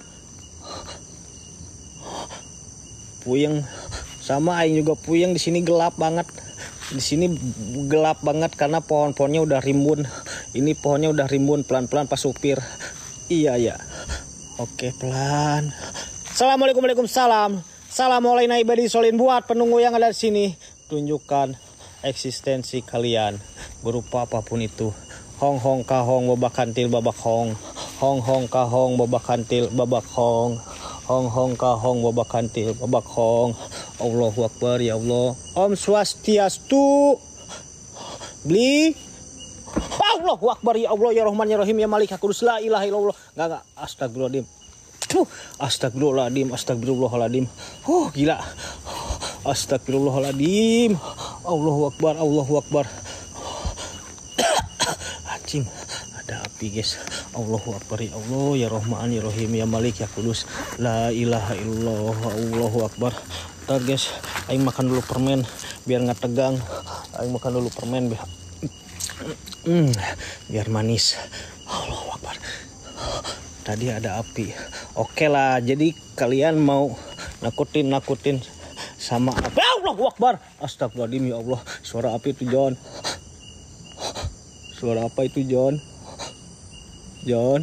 Puyeng. Sama aing juga puyeng, di sini gelap banget. Di sini gelap banget karena pohon-pohonnya udah rimbun. Ini pohonnya udah rimbun, pelan-pelan Pak Supir. Iya ya. Oke, pelan. Assalamualaikum Waalaikumsalam. Assalamualaikum ibadi solin buat penunggu yang ada di sini. Tunjukkan eksistensi kalian berupa apapun itu. Hong hong kahong babak kantil babak hong. Hong hong kahong babak kantil babak hong. Hong hong kahong babak kantil babak hong. Allahu Akbar ya Allah. Om Swastiastu. Beli. Allahu Akbar ya Allah ya Rahman ya Rahim ya Malik Kudus la ilaha illallah. Enggak enggak astagfirullahaladzim. Astagfirullahaladzim, astagfirullahaladzim. Oh gila. Astagfirullahaladzim. Allahu Akbar, Allahu Akbar. Anjing. Ada api guys. Allahu Akbar ya Allah ya Rahman ya Rahim ya Malik ya Kudus la ilaha illallah. Allahu Akbar. Ntar guys, aing makan dulu permen biar nggak tegang. Aing makan dulu permen biar mm, biar manis. Allahu Akbar. Tadi ada api. Oke lah, jadi kalian mau nakutin nakutin sama api. Allahu Akbar. Astagfirullahaladzim ya Allah. Suara api itu John. Suara apa itu John? John.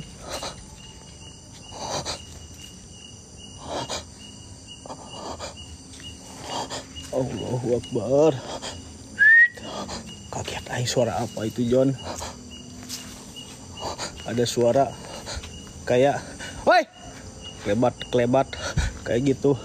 Allahu Akbar. Kaget aing, suara apa itu John? Ada suara kayak woi klebat klebat kayak gitu.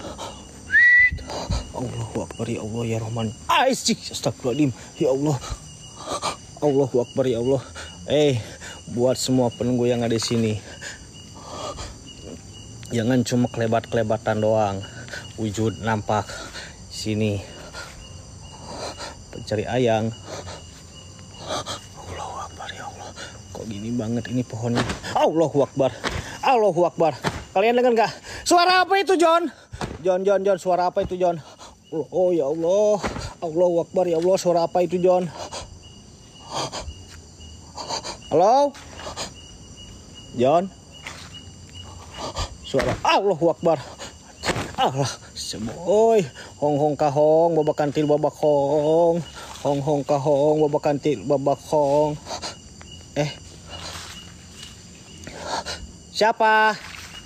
Allahu Akbar ya Allah ya Rahman. Astagfirullahaladzim ya Allah. Allahu Akbar ya Allah. Eh, buat semua penunggu yang ada di sini. Jangan cuma kelebat-kelebatan doang. Wujud nampak. Sini. Pencari ayang. Allahu Akbar ya Allah. Kok gini banget ini pohonnya. Allahu Akbar. Allahu Akbar. Kalian dengar nggak? Suara apa itu, John? John, John, John. Suara apa itu, John? Oh ya Allah. Allahu Akbar ya Allah. Suara apa itu, John? Halo? John? Suara Allahu Akbar. Allah, seboy. Hong hong kahong, babak kantil babak hong. Hong hong kahong, babak kantil babak hong. Eh. Siapa?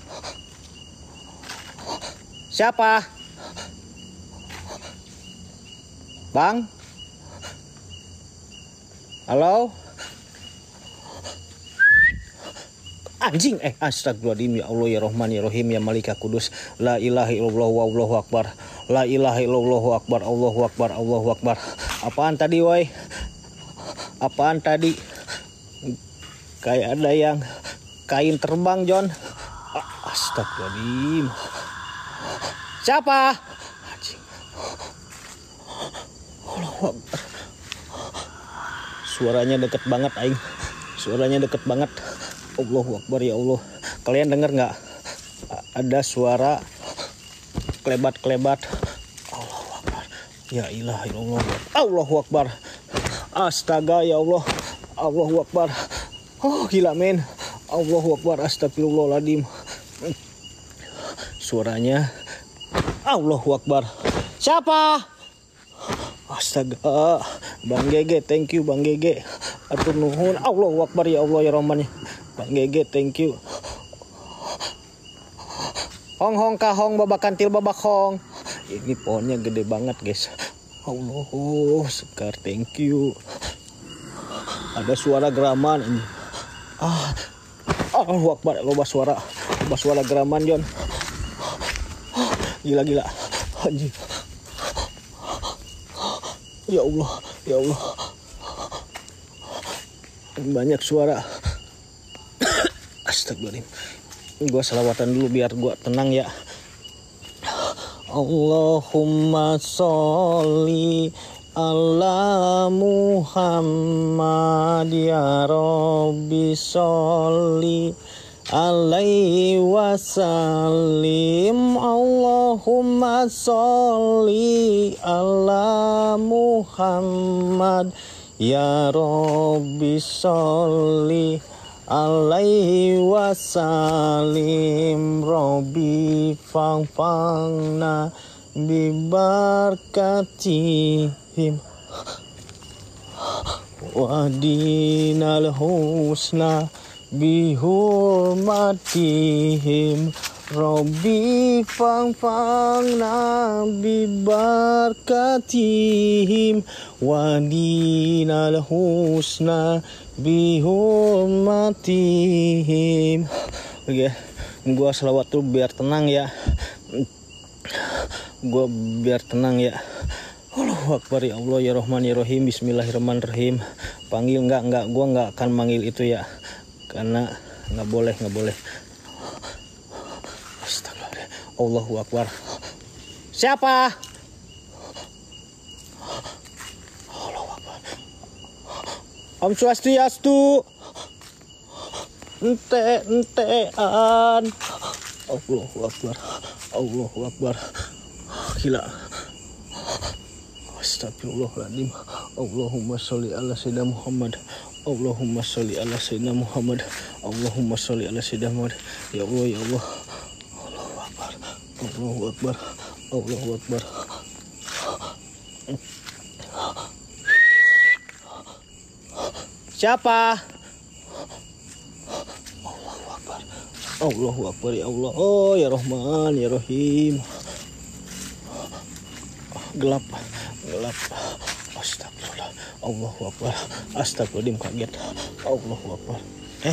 Siapa? Bang? Halo? Anjing, eh astagfirullahaladzim, ya Allah ya Rahman ya Rahim ya Malika Kudus, la ilaha illallah wa Allahu Akbar, la ilaha illallah akbar, Allahu Akbar, Allahu Akbar. Apaan tadi woi? Apaan tadi? Kayak ada yang kain terbang, John. Astagfirullahaladzim. Siapa? Anjing. Allahu Akbar. Suaranya deket banget aing. Suaranya deket banget. Allahu Akbar ya Allah. Kalian dengar nggak? Ada suara kelebat-kelebat. Allahu Akbar. Ya ilaha illallah. Allahu Akbar. Astaga ya Allah. Allahu Akbar. Oh gila men. Allahu Akbar. Astagfirullahaladzim. Suaranya Allahu Akbar. Siapa? Astaga. Bang Gege, thank you Bang Gege. Atur nuhun. Allahu Akbar ya Allah ya Rahman. Bang Gege, thank you. Hong hong kahong, babak kantil babak hong. Ini pohonnya gede banget guys. Allah, Sekar, thank you. Ada suara geraman ini. Ah, Allahu Akbar, loba suara, loba suara geraman John. Gila gila, anjing. Ya Allah, ya Allah. Banyak suara. Astagfirullahaladzim. Gua selawatan dulu biar gua tenang ya. Allahumma sholli ala Muhammad ya Rabbi sholli alaihi wasallim. Allahumma sholli ala Muhammad ya Rabbi sholli alaihi wasallim. Rabbi fangfangna bibarkatihim wadinal husna bihurmatihim. Rabbi fangfangna bibarkatihim wadinal husna bihurmatihim. Oke, gua selawat tuh biar tenang ya. Gua biar tenang ya. Allahu Akbar ya Allah ya Rahman ya Rahim. Bismillahirrahmanirrahim. Panggil enggak enggak gua enggak akan manggil itu ya. Karena enggak boleh, enggak boleh. Astagfirullah. Allahu Akbar. Siapa? Allahu Akbar. Om Swastiastu. Ente entean. Allahu Akbar. Allahu Akbar. Gila. Astagfirullahaladzim. Allahumma sholli ala sayyidina Muhammad. Allahumma sholli ala sayyidina Muhammad. Allahumma sholli ala sayyidina Muhammad. Ya Allah ya Allah. Allahu Akbar. Allahu Akbar. Allahu Akbar. Siapa? Allahu Akbar. Allahu Akbar ya Allah. Oh ya Rahman ya Rahim. Gelap, gelap. Astagfirullah. Allahu Akbar. Astagfirullahaladzim, kaget. Allahu Akbar. Eh,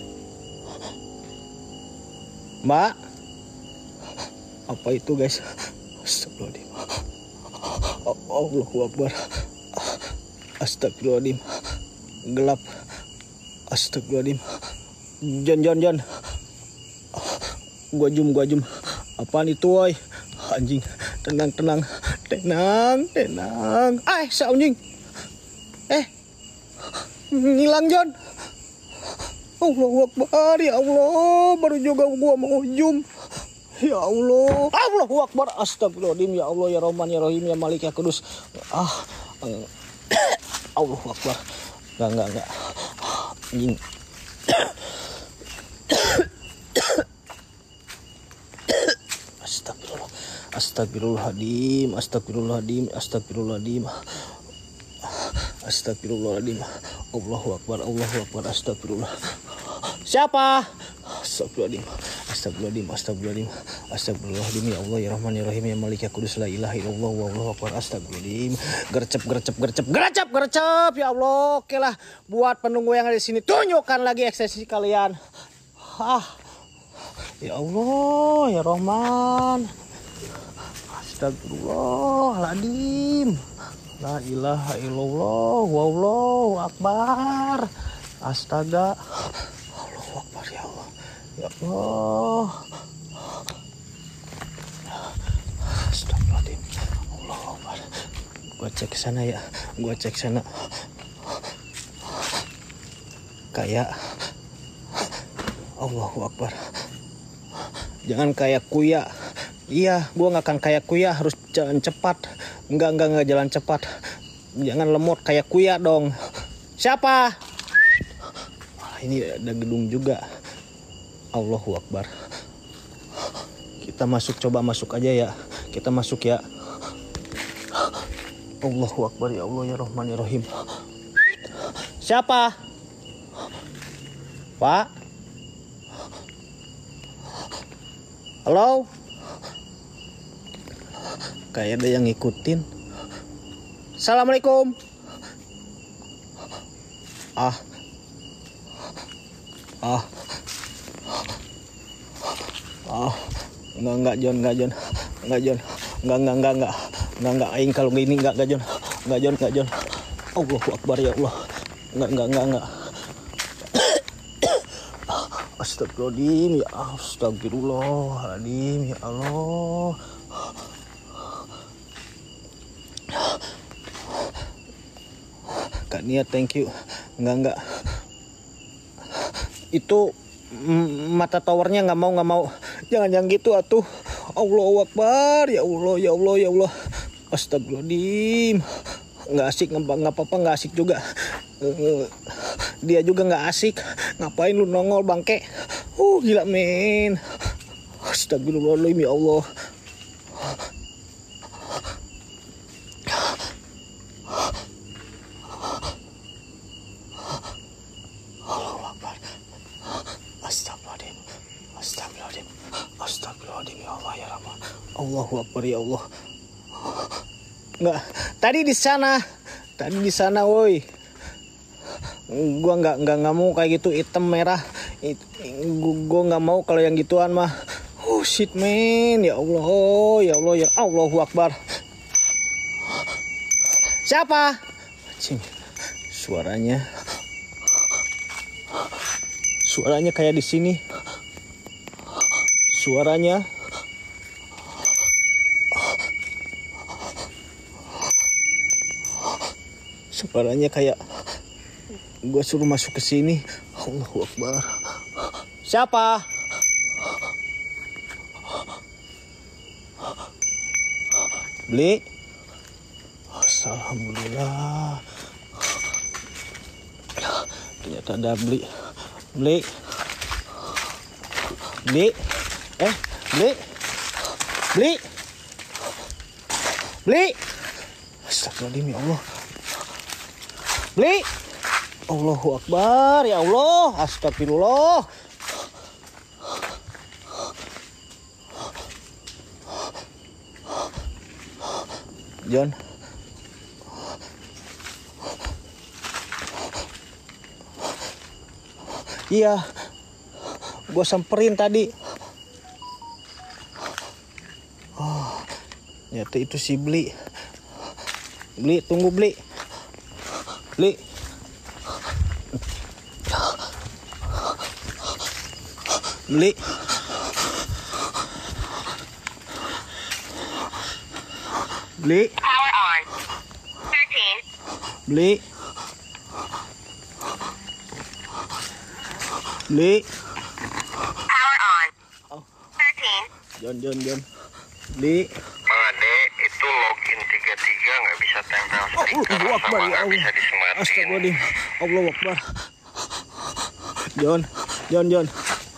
Mbak, apa itu guys? Astagfirullahaladzim. Allahu Akbar. Astagfirullahaladzim. Gelap. Astagfirullahaladzim. Jon, Jon, Jon. Gua jum, gua jum. Apaan itu, woy? Anjing, tenang, tenang, tenang, tenang. Ah, sa anjing. Eh, ngilang John. Allahu Akbar, ya Allah, baru juga gua mau jum. Ya Allah, Allahu Akbar, astagfirullahaladzim, ya Allah, ya Rahman, ya Rahim, ya Malik, ya Kudus. Ah, Allahu Akbar. Enggak, enggak, enggak. Anjing. Astagfirullah. Astagfirullahaladzim, astagfirullahaladzim, astagfirullahaladzim. Astagfirullahaladzim. Allahu Akbar, Allahu Akbar, astagfirullah. Siapa? Astagfirullahaladzim. Astagfirullahaladzim, astagfirullahaladzim. Astagfirullahaladzim, ya Allah, ya Rahman, ya Rahim, ya Malik, ya Kudus, la ilaha illallah, wallahu akbar, astagfirullahaladzim. Gercep, gercep, gercep, gercep, gercep, ya Allah. Oke lah, buat penunggu yang ada di sini, tunjukkan lagi ekspresi kalian. Ah, ya Allah, ya Rahman. Astagfirullahaladzim. La ilaha illallah, wallahu akbar. Astaga. Allahu Akbar, ya Allah. Ya Allah. Astagfirullahaladzim. Allahu Akbar. Gua cek ke sana ya. Gua cek sana. Kayak Allahu Akbar. Jangan kayak kuya. Iya, gua nggak akan kayak kuya, harus jalan cepat. Enggak, enggak, enggak jalan cepat. Jangan lemot kayak kuya dong. Siapa? Wah, ini ada gedung juga. Allahu Akbar. Kita masuk, coba masuk aja ya. Kita masuk ya. Allahu Akbar, ya Allah, ya Rahman, ya Rahim. Siapa? Pak? Halo? Kayak ada yang ngikutin. Assalamualaikum. Ah. Ah. Ah. Enggak, enggak John, enggak John. Enggak John. Enggak, enggak, enggak, enggak. Enggak, enggak aing kalau gini enggak, enggak John. Enggak John, enggak John. Allahu Akbar, ya Allah. Enggak, enggak, enggak, enggak. Astagfirullahaladzim, ya Astagfirullahaladzim, ya Allah. Kak Nia, thank you. Enggak, enggak. Itu mm, mata towernya nggak mau, nggak mau. Jangan yang gitu atuh. Allahu Akbar, ya Allah, ya Allah, ya Allah. Astagfirullahaladzim. Nggak asik, nggak apa-apa, nggak asik juga. Dia juga nggak asik. Ngapain lu nongol bangke? Uh, gila men. Astagfirullahaladzim, ya Allah. Astagfirullahaladzim. Astagfirullahaladzim. Astagfirullahaladzim, ya Allah, ya Rahman. Allahu Akbar, ya Allah. Enggak, tadi di sana. Tadi di sana, woi. Gua nggak nggak nggak mau kayak gitu, hitam merah. It, gua nggak mau kalau yang gituan mah. Oh shit man, ya Allah, oh, ya Allah, ya Allahu Akbar. Siapa? Cing, suaranya, suaranya kayak di sini. Suaranya. Suaranya kayak gue suruh masuk ke sini. Allahu Akbar. Siapa? Beli. Alhamdulillah. Ternyata ada beli. Beli. Beli. Eh, beli. Beli. Beli. Astagfirullahaladzim, ya Allah. Beli. Allahu Akbar, ya Allah. Astagfirullah. John. Iya. Gue samperin tadi. Oh, ternyata itu si Beli. Beli, tunggu Beli. Beli. Beli. Beli. Power on. thirteen. Beli. Beli. Power on. thirteen. Jon, Jon, Jon. Beli. Bang Ade, itu login tiga tiga nggak bisa tempel stiker Allahu Akbar, sama ya nggak Allah. bisa disematin. Astagfirullahaladzim. Allahu Akbar. Jon, Jon, Jon.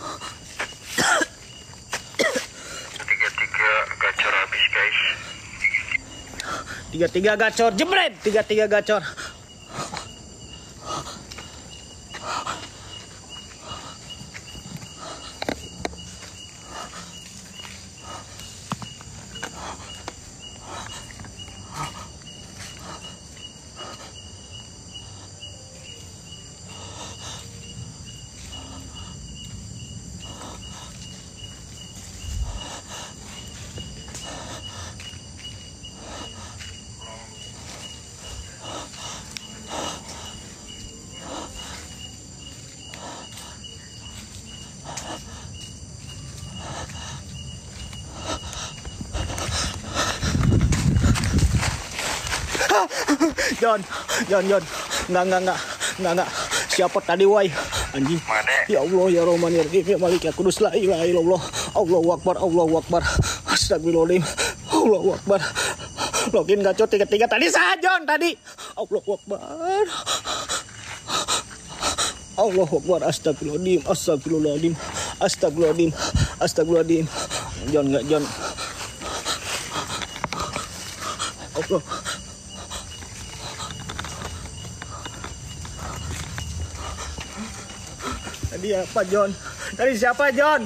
tiga tiga gacor habis guys. Tiga tiga gacor, jebret. Tiga tiga gacor. Jon, Jon, Jon. Enggak, enggak, enggak. Enggak, enggak. Siapa tadi, woi? Anjing. Made. Ya Allah, ya Rahman, ya Rahim, ya Malik, ya Kudus, la ilaha illallah. Allahu Akbar, Allahu Akbar. Astagfirullahaladzim. Allahu Akbar. Login gacor tiga-tiga tadi sah, Jon, tadi. Allahu Akbar. Allahu Akbar. Astagfirullahaladzim. Astagfirullahaladzim. Astagfirullahaladzim. Astagfirullahaladzim. Jon, enggak, Jon. Allah. Tadi apa, Jon? Tadi siapa, Jon?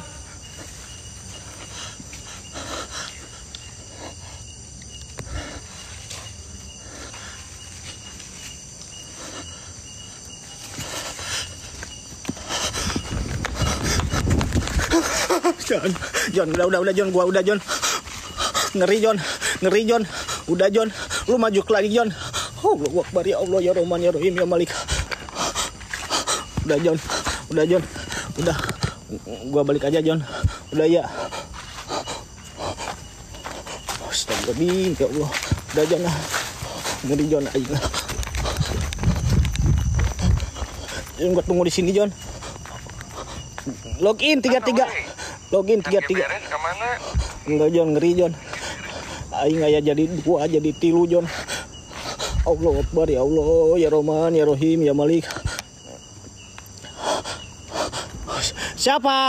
Jon, Jon, udah, udah, udah, Jon, gua udah, Jon. Ngeri, Jon, ngeri, Jon. Udah, Jon, lu maju lagi, Jon. Allahu Akbar, ya Allah, ya Rahman, ya Rahim, ya Malik. Udah, Jon, udah, Jon, udah. Gua balik aja, Jon. Udah, ya. Astagfirullahaladzim, ya Allah. Udah, Jon, ngeri, Jon, aja. Jon, gua tunggu di sini, Jon. Login tiga tiga. Login tiga tiga. Beres kemana? Enggak, Jon, ngeri, Jon. Aing nggak ya jadi gua jadi tilu, Jon. Allahu Akbar, ya Allah, ya Rahman, ya Rahim, ya Malik. Siapa?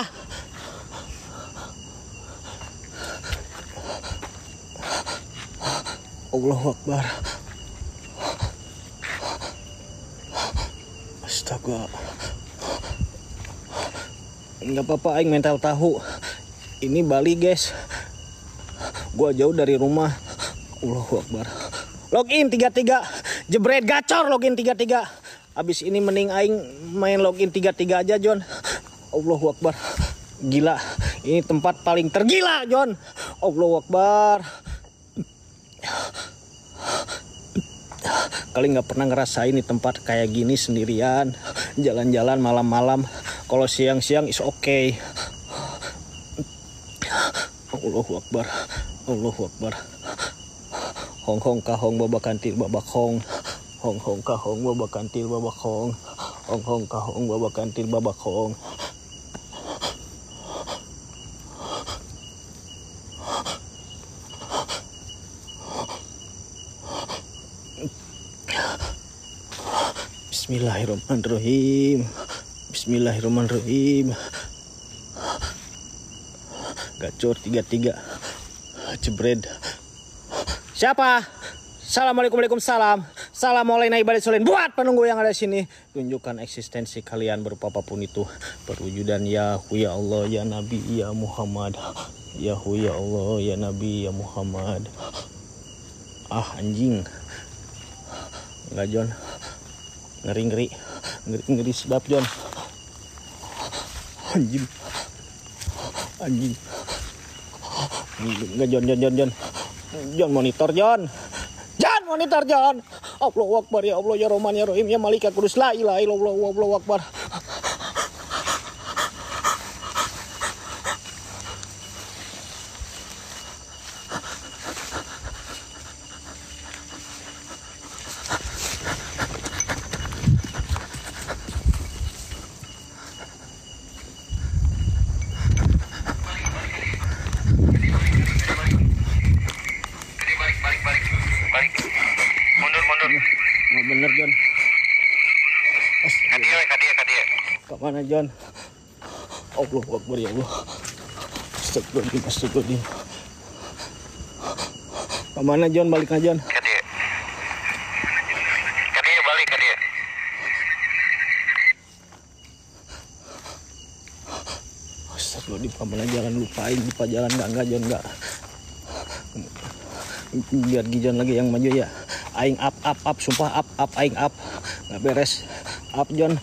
Allahu Akbar. Astaga. Enggak apa-apa, aing mental tahu. Ini Bali, guys. Gua jauh dari rumah. Allahu Akbar. Login tiga tiga. Jebret gacor login tiga tiga. Abis ini mending aing main login tiga tiga aja, Jon. Allahu Akbar. Gila. Ini tempat paling tergila, Jon. Allahu Akbar. Kali nggak pernah ngerasain di tempat kayak gini sendirian. Jalan-jalan malam-malam. Kalau siang-siang is okay. Allahu Akbar. Allahu Akbar. Hong hong kahong babakantil babak hong. Hong hong kahong babakantil babak hong. Hong hong kahong babakantil babak hong. Bismillahirrahmanirrahim. Bismillahirrahmanirrahim. Gacor tiga tiga. Jebred. Siapa? Assalamualaikum, waalaikumsalam. Assalamualaikum warahmatullahi wabarakatuh. Buat penunggu yang ada di sini, tunjukkan eksistensi kalian berupa apapun itu. Perwujudan Yahu, ya Allah, ya Nabi, ya Muhammad. Yahu, ya Allah, ya Nabi, ya Muhammad. Ah, anjing. Enggak, Jon. Ngeri-ngeri. Ngeri-ngeri sedap, Jon. Anjing. Anjing. Enggak, Jon, Jon, Jon, Jon. Jon, monitor, Jon. Jon, monitor, Jon. Allahu Akbar, ya Allah, ya Rahman, ya Rahim, ya Malik, ya Kudus, la ilaha illallah, Allahu Akbar. Mana John? Allah Akbar ya Allah. Astagfirullahaladzim, astagfirullahaladzim. Kemana John? Balik aja John. Ke dia. Ke dia, balik ke dia. Astagfirullahaladzim, kemana jalan lupain lupa jalan enggak enggak John enggak. Biar Gijon lagi yang maju ya. Aing up up up sumpah up up aing up. Enggak beres. Up John.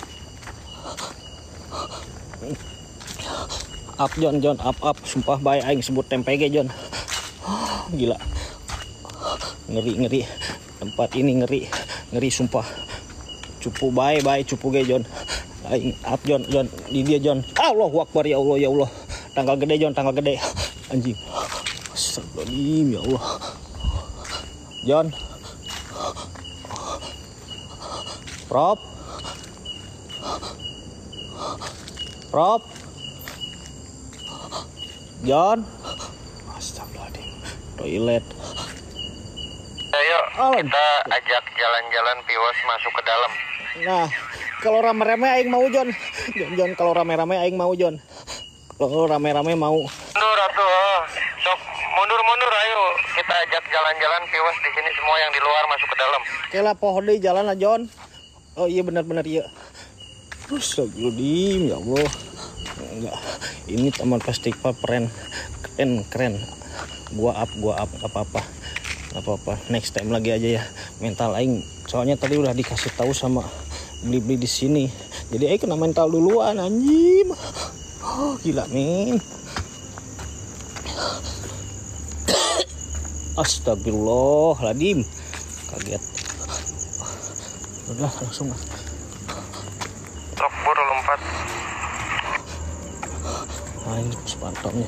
Up John John up up sumpah bae aing sebut tempe ge John. Gila. Ngeri ngeri. Tempat ini ngeri. Ngeri sumpah. Cupu bae bae cupu ge John. Aing up John John di dia John. Allahu Akbar ya Allah ya Allah. Tanggal gede John tanggal gede. Anjing. Astagfirullahaladzim ya Allah. John. Rob. Rob. John. Astagfirullahaladzim. Toilet. Ayo, Oh. kita ajak jalan-jalan Piwas masuk ke dalam. Nah, kalau rame-rame aing mau John. John, John kalau rame-rame aing mau John. Kalau rame-rame mau. Mundur atuh. Sok mundur-mundur ayo. Kita ajak jalan-jalan Piwas di sini semua yang di luar masuk ke dalam. Kela pohon di jalan lah John. Oh iya benar-benar iya. Astagfirullahaladzim ya Allah. Enggak. Ini taman festival keren. Keren keren. Gua up gua up enggak apa-apa. Enggak apa-apa. Next time lagi aja ya. Mental aing soalnya tadi udah dikasih tahu sama beli-beli di sini. Jadi aing kena mental duluan anjing. Oh, gila men. Astagfirullahaladzim. Kaget. Udah langsung. Sok buru lompat. Nah ini sepantoknya.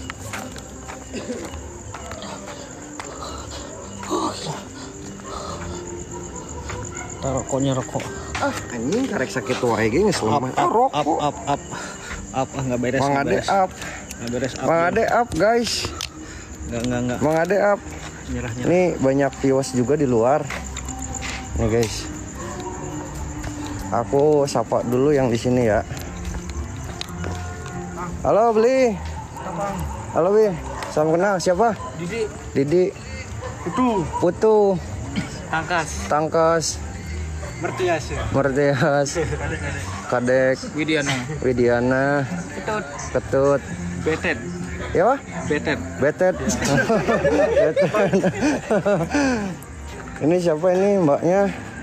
Oh gila. Ntar rokoknya rokok. Ah, anjing karek sakit wae ge geus Up lemah. up Ah, up rokok. up up. Up ah nggak beres. Mang nggak Ade beres. up. Nggak beres up. Mang Ade up, guys. Nggak nggak nggak. Mang Ade up. Nyerah nyerah. Ini banyak viewers juga di luar. Nih guys. Aku sapa dulu yang di sini ya. Halo beli. Halo Bi. Salam kenal siapa? Didi, Didi. Putu, Putu. Tangkas, Tangkas. Mertias ya, Mertias. Kadek. Widiana, Widiana. Ketut, Ketut. Betet, Ya Pak? Betet, Betet. Betet. Ini siapa ini mbaknya?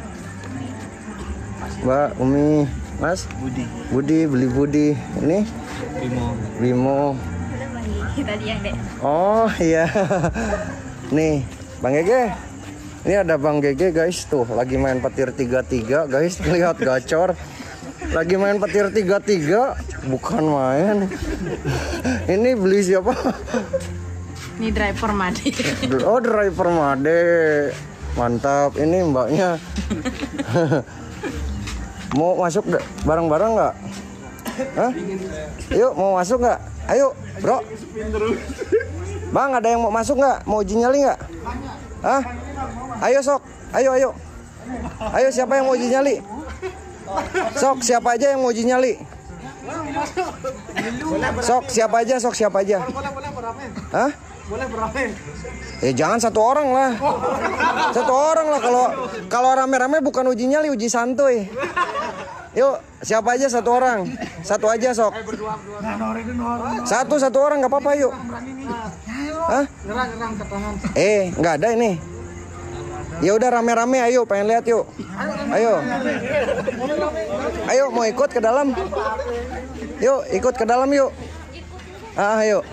Mbak Umi, Mas Budi, Budi, beli Budi. Ini Bimo, Bimo. Tadi yang dek. Oh iya. Nih, Bang Gege. Ini ada Bang Gege guys tuh lagi main petir tiga tiga guys. Lihat gacor. Lagi main petir tiga tiga, bukan main. Ini beli siapa? Ini driver Made. Oh, driver Made. Mantap. Ini mbaknya. Mau masuk de- bareng-bareng nggak? Hah? Yuk, mau masuk nggak? Ayo, bro. Bang, ada yang mau masuk nggak? Mau uji nyali nggak? Hah? Ayo sok. Ayo, ayo. Ayo, siapa yang mau uji nyali? Sok, siapa aja yang mau uji nyali? Sok, siapa aja, sok siapa aja. Hah? boleh berapa? Eh jangan satu orang lah. Satu orang lah kalau kalau rame-rame bukan uji nyali, uji santuy. Yuk, siapa aja satu orang. Satu aja sok. Satu satu orang nggak apa-apa yuk. Hah? Eh, nggak ada ini. Ya udah rame-rame ayo pengen lihat yuk. Ayo. Ayo mau ikut ke dalam. Yuk, ikut ke dalam yuk. Ah, ayo.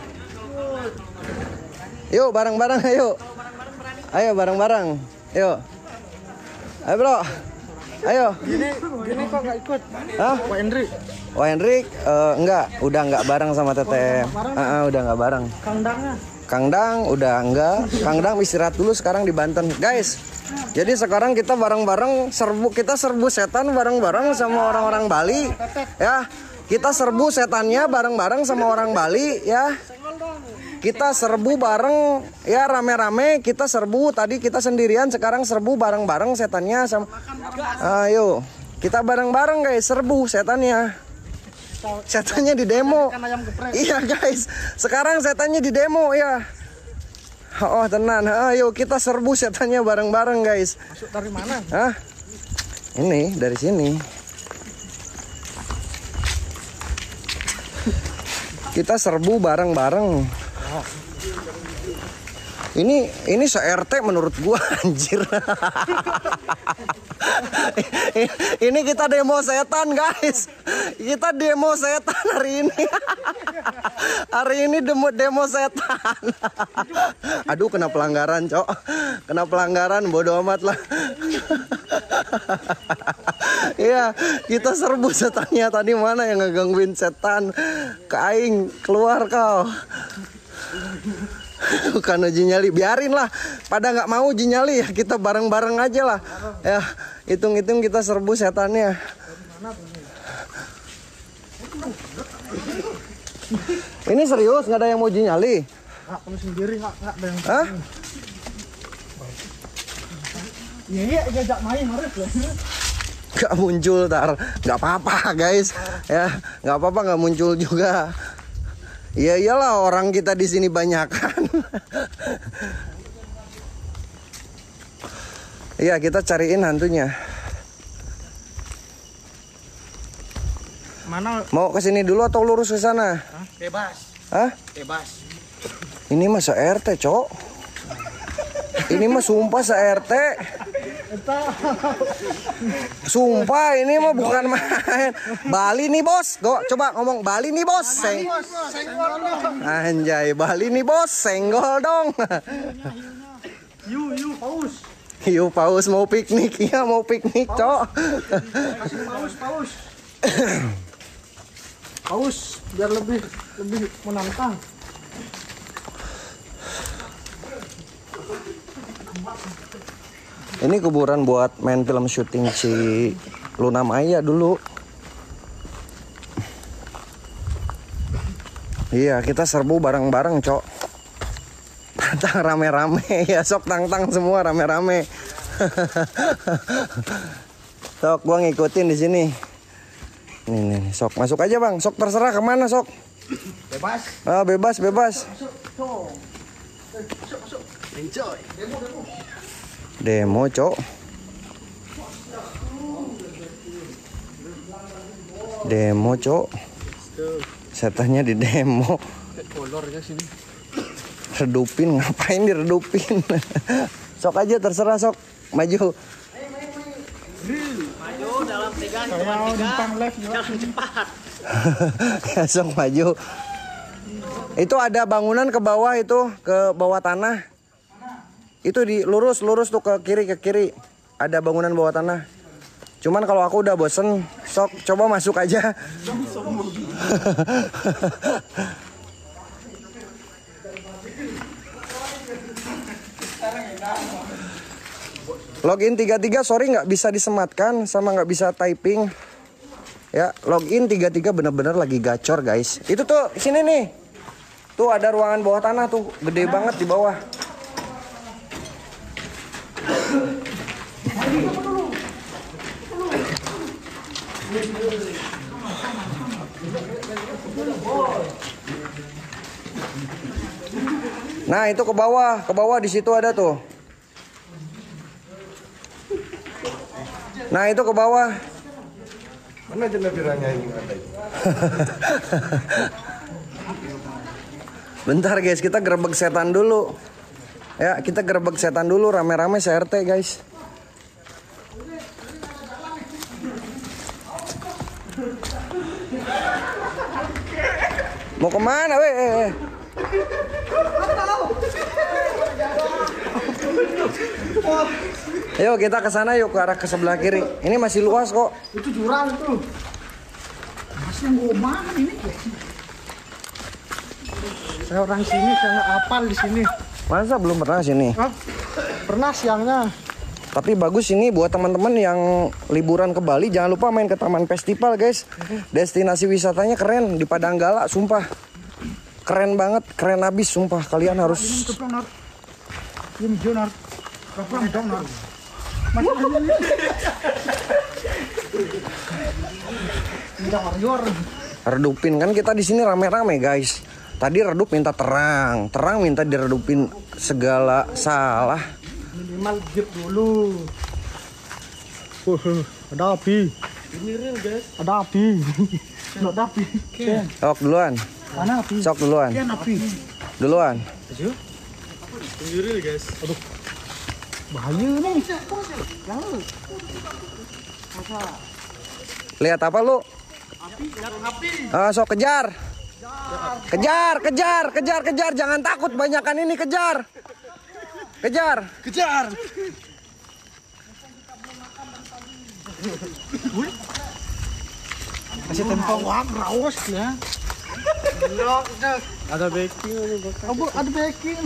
Yuk bareng-bareng ayo. Ayo bareng-bareng. Yuk. Ayo bro. Ayo. Gini, gini kok nggak ikut? Hah? Pak Hendrik, Wah Hendrik, eh, enggak, udah enggak bareng sama Teteh. Ah, udah enggak bareng. Kang Dangnya. Kang Dang udah enggak. Kang Dang istirahat dulu sekarang di Banten. Guys, jadi sekarang kita bareng-bareng serbu kita serbu setan bareng-bareng sama orang-orang Bali. Ya, kita serbu setannya bareng-bareng sama orang Bali ya. Kita serbu bareng ya rame-rame, kita serbu tadi kita sendirian sekarang serbu bareng-bareng setannya sama. Ayo, kita bareng-bareng guys serbu setannya. Setannya di demo. Kan ayam geprek. Iya guys, sekarang setannya di demo ya. Oh tenan, ayo kita serbu setannya bareng-bareng guys. Masuk dari mana? Hah? Ini dari sini. Kita serbu bareng-bareng. Ini ini se-R T menurut gua anjir. Ini kita demo setan guys. Kita demo setan hari ini. Hari ini demo demo setan. Aduh kena pelanggaran, Cok. Kena pelanggaran bodo amat lah. Iya, kita serbu setannya. Tadi mana yang ngegangguin setan? Ke aing, keluar kau. Bukan uji nyali, biarin lah. Pada nggak mau uji nyali ya, kita bareng-bareng aja lah. Ya, hitung-hitung kita serbu setannya. Ini serius, nggak ada yang mau uji nyali? Nggak, kamu sendiri nggak nggak ada yang. Hah? Iya, iya, jajak main harus lah. Nggak muncul tar, nggak apa-apa guys. Ya, nggak apa-apa nggak muncul juga. Iya iyalah orang kita di sini banyak kan. Iya kita cariin hantunya. Mana? Mau ke sini dulu atau lurus ke sana? Hah? Bebas. Hah? Bebas. Ini mah se-R T, Cok. Ini mah sumpah se-R T. Sumpah ini mah bukan main. Bali nih bos. Go, coba ngomong Bali nih bos. Seng Anjay, Bali nih bos. Senggol dong. Yu, yu, paus. Yuk paus mau piknik. Iya mau piknik, Cok. Kasih paus, paus. Paus biar lebih lebih menantang. Ini kuburan buat main film syuting si Luna Maya dulu. Iya, kita serbu bareng-bareng, Cok. Tantang rame-rame ya, sok tantang semua rame-rame. Sok, gua ngikutin di sini. Nih, nih, nih, sok masuk aja bang. Sok terserah kemana sok. Bebas. Ah, bebas, bebas. Masuk, masuk. Masuk, masuk. Enjoy. Demo, demo. Demo, Cok. Demo, Cok. Setannya di demo. Kolornya sini. Redupin, ngapain diredupin? Sok aja terserah sok. Maju. Maju dalam tiga, hitungan tiga. Jangan cepat. Ya, sok maju. Itu ada bangunan ke bawah itu, ke bawah tanah. Itu di lurus lurus tuh ke kiri ke kiri. Ada bangunan bawah tanah. Cuman kalau aku udah bosen, sok coba masuk aja. Login tiga tiga sorry nggak bisa disematkan sama nggak bisa typing. Ya, login tiga tiga bener-bener lagi gacor guys. Itu tuh sini nih. Tuh ada ruangan bawah tanah tuh, gede banget di bawah. Nah, itu ke bawah, ke bawah di situ ada tuh. Nah, itu ke bawah. Mana jenazahnya ini ada? Bentar guys, kita gerebek setan dulu. Ya, kita gerebek setan dulu rame-rame se-R T guys. Mau kemana weh? Eh, eh. Ayo kita ke sana yuk, ke arah ke sebelah kiri. Ini masih luas kok. Itu jurang itu. Masih yang gua mana ini? Saya orang sini, saya nggak hafal di sini. Masa belum pernah sini? Hah? Pernah siangnya. Tapi bagus ini buat teman-teman yang liburan ke Bali, jangan lupa main ke Taman Festival guys. Destinasi wisatanya keren di Padanggala, sumpah. Keren banget, keren abis sumpah. Kalian harus. Ini Jonar. Kaplang dong, Nar. Ini warrior. Redupin kan kita di sini rame-rame guys. Tadi redup minta terang, terang minta diredupin, segala salah. Minimal jeep dulu. Uh, ada api. Ini real guys. Ada api. Ada api. Sok duluan. Mana api? Sok duluan. Kan api. Duluan. Ini real guys. Aduh. Bahaya nih. Lihat apa lu? Api, lihat api. Ah, sok kejar. Kejar, kejar, kejar, kejar. Jangan takut, banyakan ini kejar. Kejar. Kejar. Kasih tempo wah rawas ya. Ada backing. Oh, ada backing.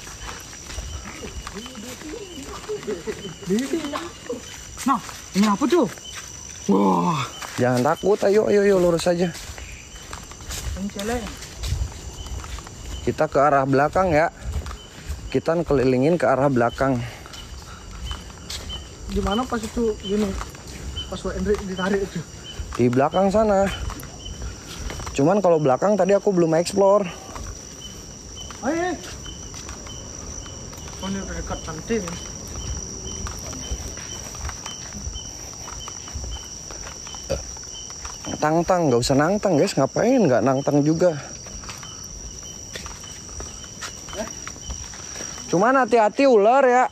Nah, ini apa tuh? Wah, Jangan takut, ayo, ayo, ayo, lurus aja. Kita ke arah belakang ya. Kita kelilingin ke arah belakang. gimana pas itu gini? Pas Wak Hendrik ditarik itu. Di belakang sana. Cuman kalau belakang tadi aku belum explore. Ayo. Oh, ini dekat nanti. Tang-tang, nggak usah nangtang guys, ngapain nggak nangtang juga. Cuman hati-hati ular ya.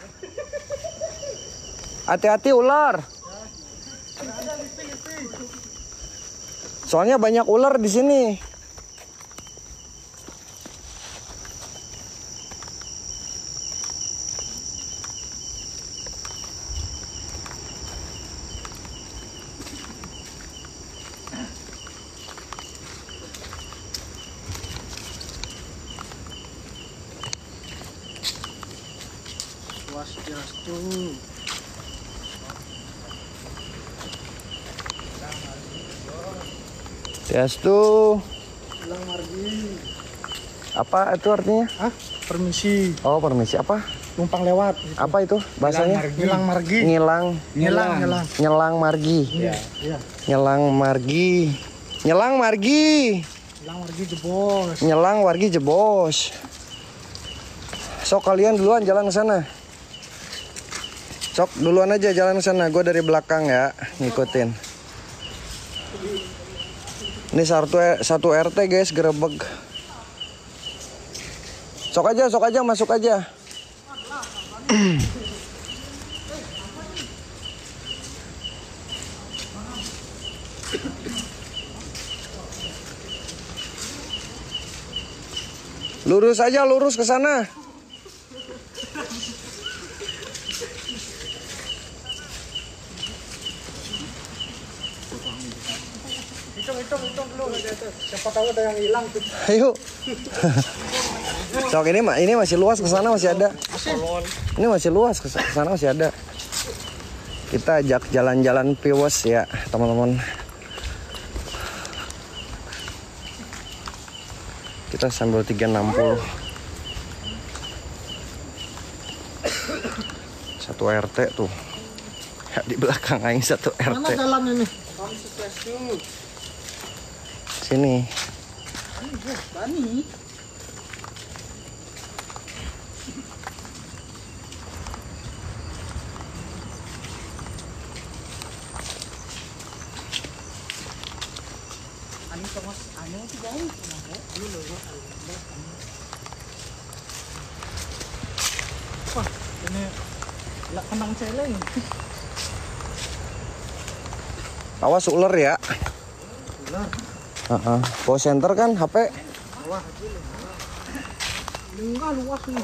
Hati-hati ular. Soalnya banyak ular di sini. Swastiastu. Swastiastu. Hilang margi. Apa itu artinya? Hah? Permisi. Oh, permisi apa? Numpang lewat. Apa itu bahasanya? Hilang margi. Ngilang. Nyelang, nyelang. Nyelang margi. Iya. Iya. Nyelang margi. Nyelang margi. Hilang margi jebos. Nyelang wargi jebos. Sok kalian duluan jalan ke sana. Sok duluan aja jalan ke sana. Gue dari belakang ya, ngikutin. Ini satu satu R T guys, gerebek. Sok aja, sok aja, masuk aja. Lurus aja, lurus ke sana. Hitung, hitung, hitung dulu. Siapa tahu ada yang hilang tuh. Ayo. Sok ini mah ini masih luas, ke sana masih ada. Ini masih luas, ke sana masih ada. Kita ajak jalan-jalan piwes ya, teman-teman. Kita sambil tiga enam puluh. Satu R T tuh. Ya, di belakang aing satu R T. Mana jalan ini? Sini. Bani. Ani tongos anu tuh jauh. Wah, ini lah kandang celeng. Awas ular ya. Ular. Heeh. Bawa center kan H P. Wah, enggak luas nih.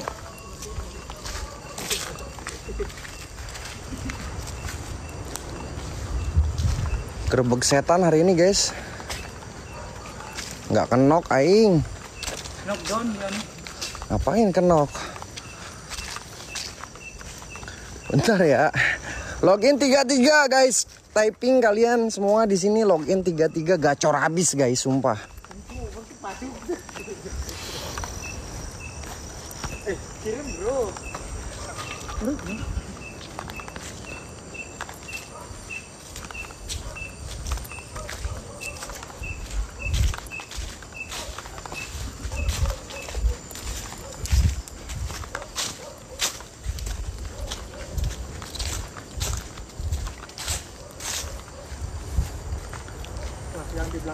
Gerebek setan hari ini guys. Nggak kenok aing. Knockdown dia nih. Ngapain kenok? Bentar ya. Login tiga tiga guys. Typing kalian semua di sini login tiga tiga, gacor habis guys, sumpah. Eh, kirim bro.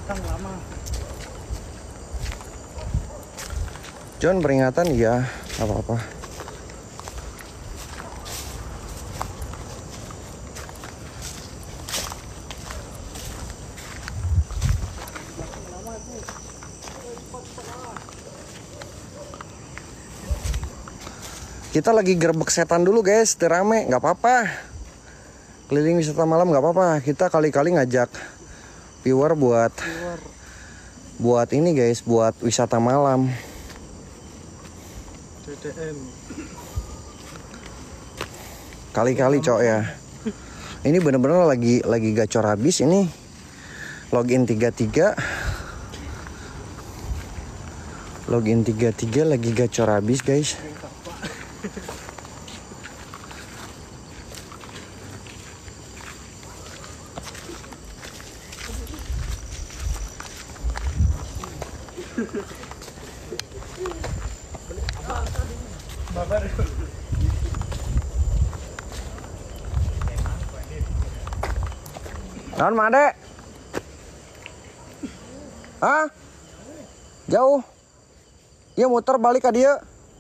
belakang lama. John peringatan ya, apa-apa. Kita lagi gerbek setan dulu guys, rame, nggak apa-apa. Keliling wisata malam nggak apa-apa. Kita kali-kali ngajak viewer buat Keluar. buat ini guys, buat wisata malam. D D M. Kali-kali cok ya. Ini bener-bener lagi lagi gacor habis ini. Login tiga tiga. Login tiga tiga lagi gacor habis guys. Naon Made? Hah? Jauh? Iya muter balik ke dia.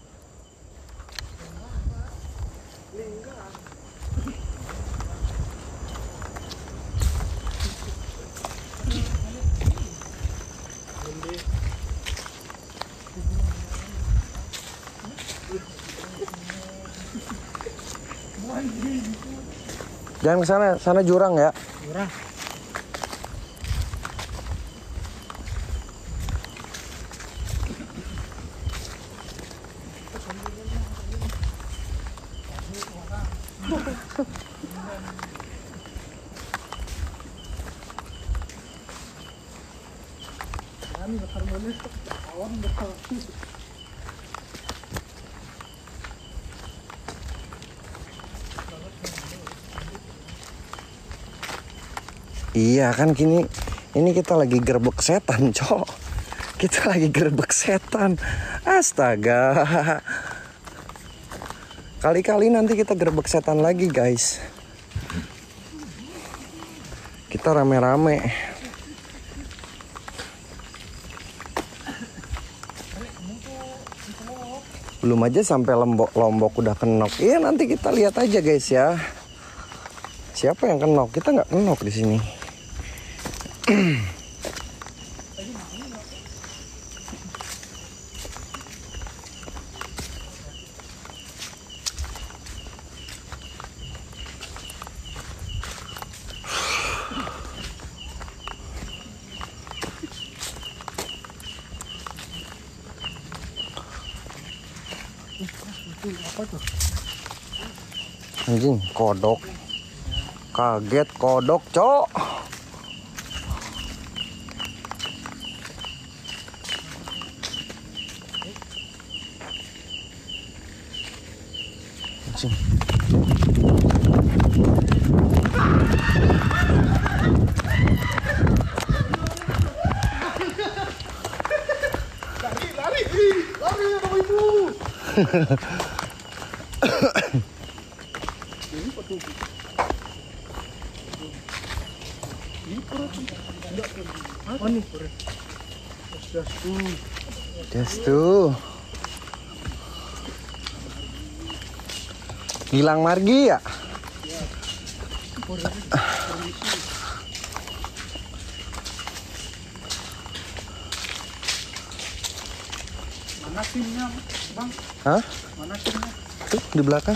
Jangan ke sana, sana jurang ya. Jurang. Iya kan kini ini kita lagi gerbek setan, cok. Kita lagi gerbek setan. Astaga. Kali-kali nanti kita gerbek setan lagi, guys. Kita rame-rame. Belum aja sampai Lombok, Lombok udah kenok. Iya, nanti kita lihat aja, guys ya. Siapa yang kenok? Kita nggak kenok di sini. Anjing, kodok. Kaget kodok, cok. Anjing. Lari, lari, lari, Bapak Ibu. Oh nih, Yes tuh. Gilang Margi ya? mana timnya, Bang? Hah? Mana timnya? Tuh di belakang.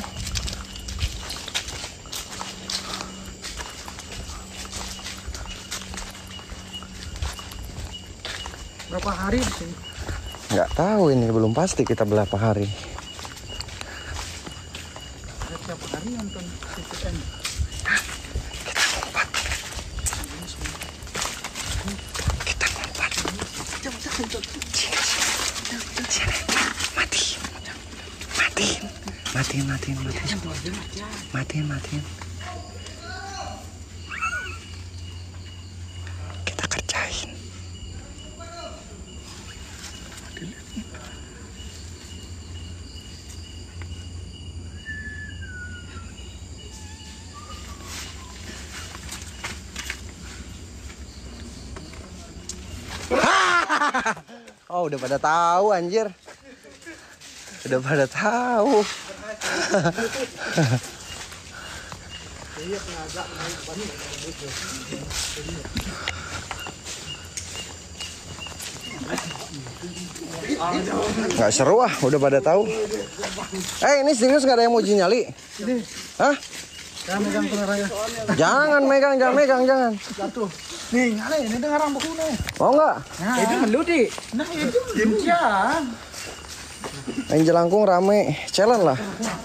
Berapa hari di sini? Nggak tahu ini, belum pasti kita berapa hari. Setiap hari nonton C C N. Kita lompat. Mati. Mati. Matiin, matiin, matiin. Matiin, matiin. Kita kerjain. Oh, udah pada tahu anjir. Udah pada tahu. Nggak seru ah, udah pada tahu. Eh, ini serius nggak ada yang mau uji nyali? Hah? Jangan megang kameranya. Jangan megang, jangan megang, jangan. Jatuh. Nih, nyale, ini dengar rambutku nih. Mau nggak? Nah, itu meludi. Nah, itu diam. Main jelangkung rame, challenge lah.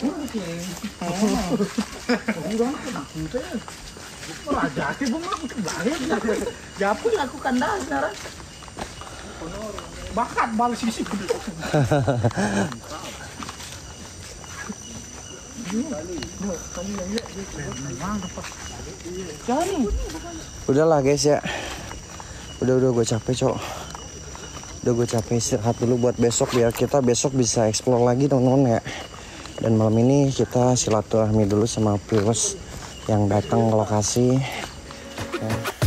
Jati bunga banget. Japu lakukan dasar. Bakat balas sisi. Udahlah guys ya. Udah udah gue capek cok. Udah gue capek istirahat dulu buat besok biar kita besok bisa explore lagi teman-teman ya. Dan malam ini kita silaturahmi dulu sama viewers yang datang ke lokasi. Ya.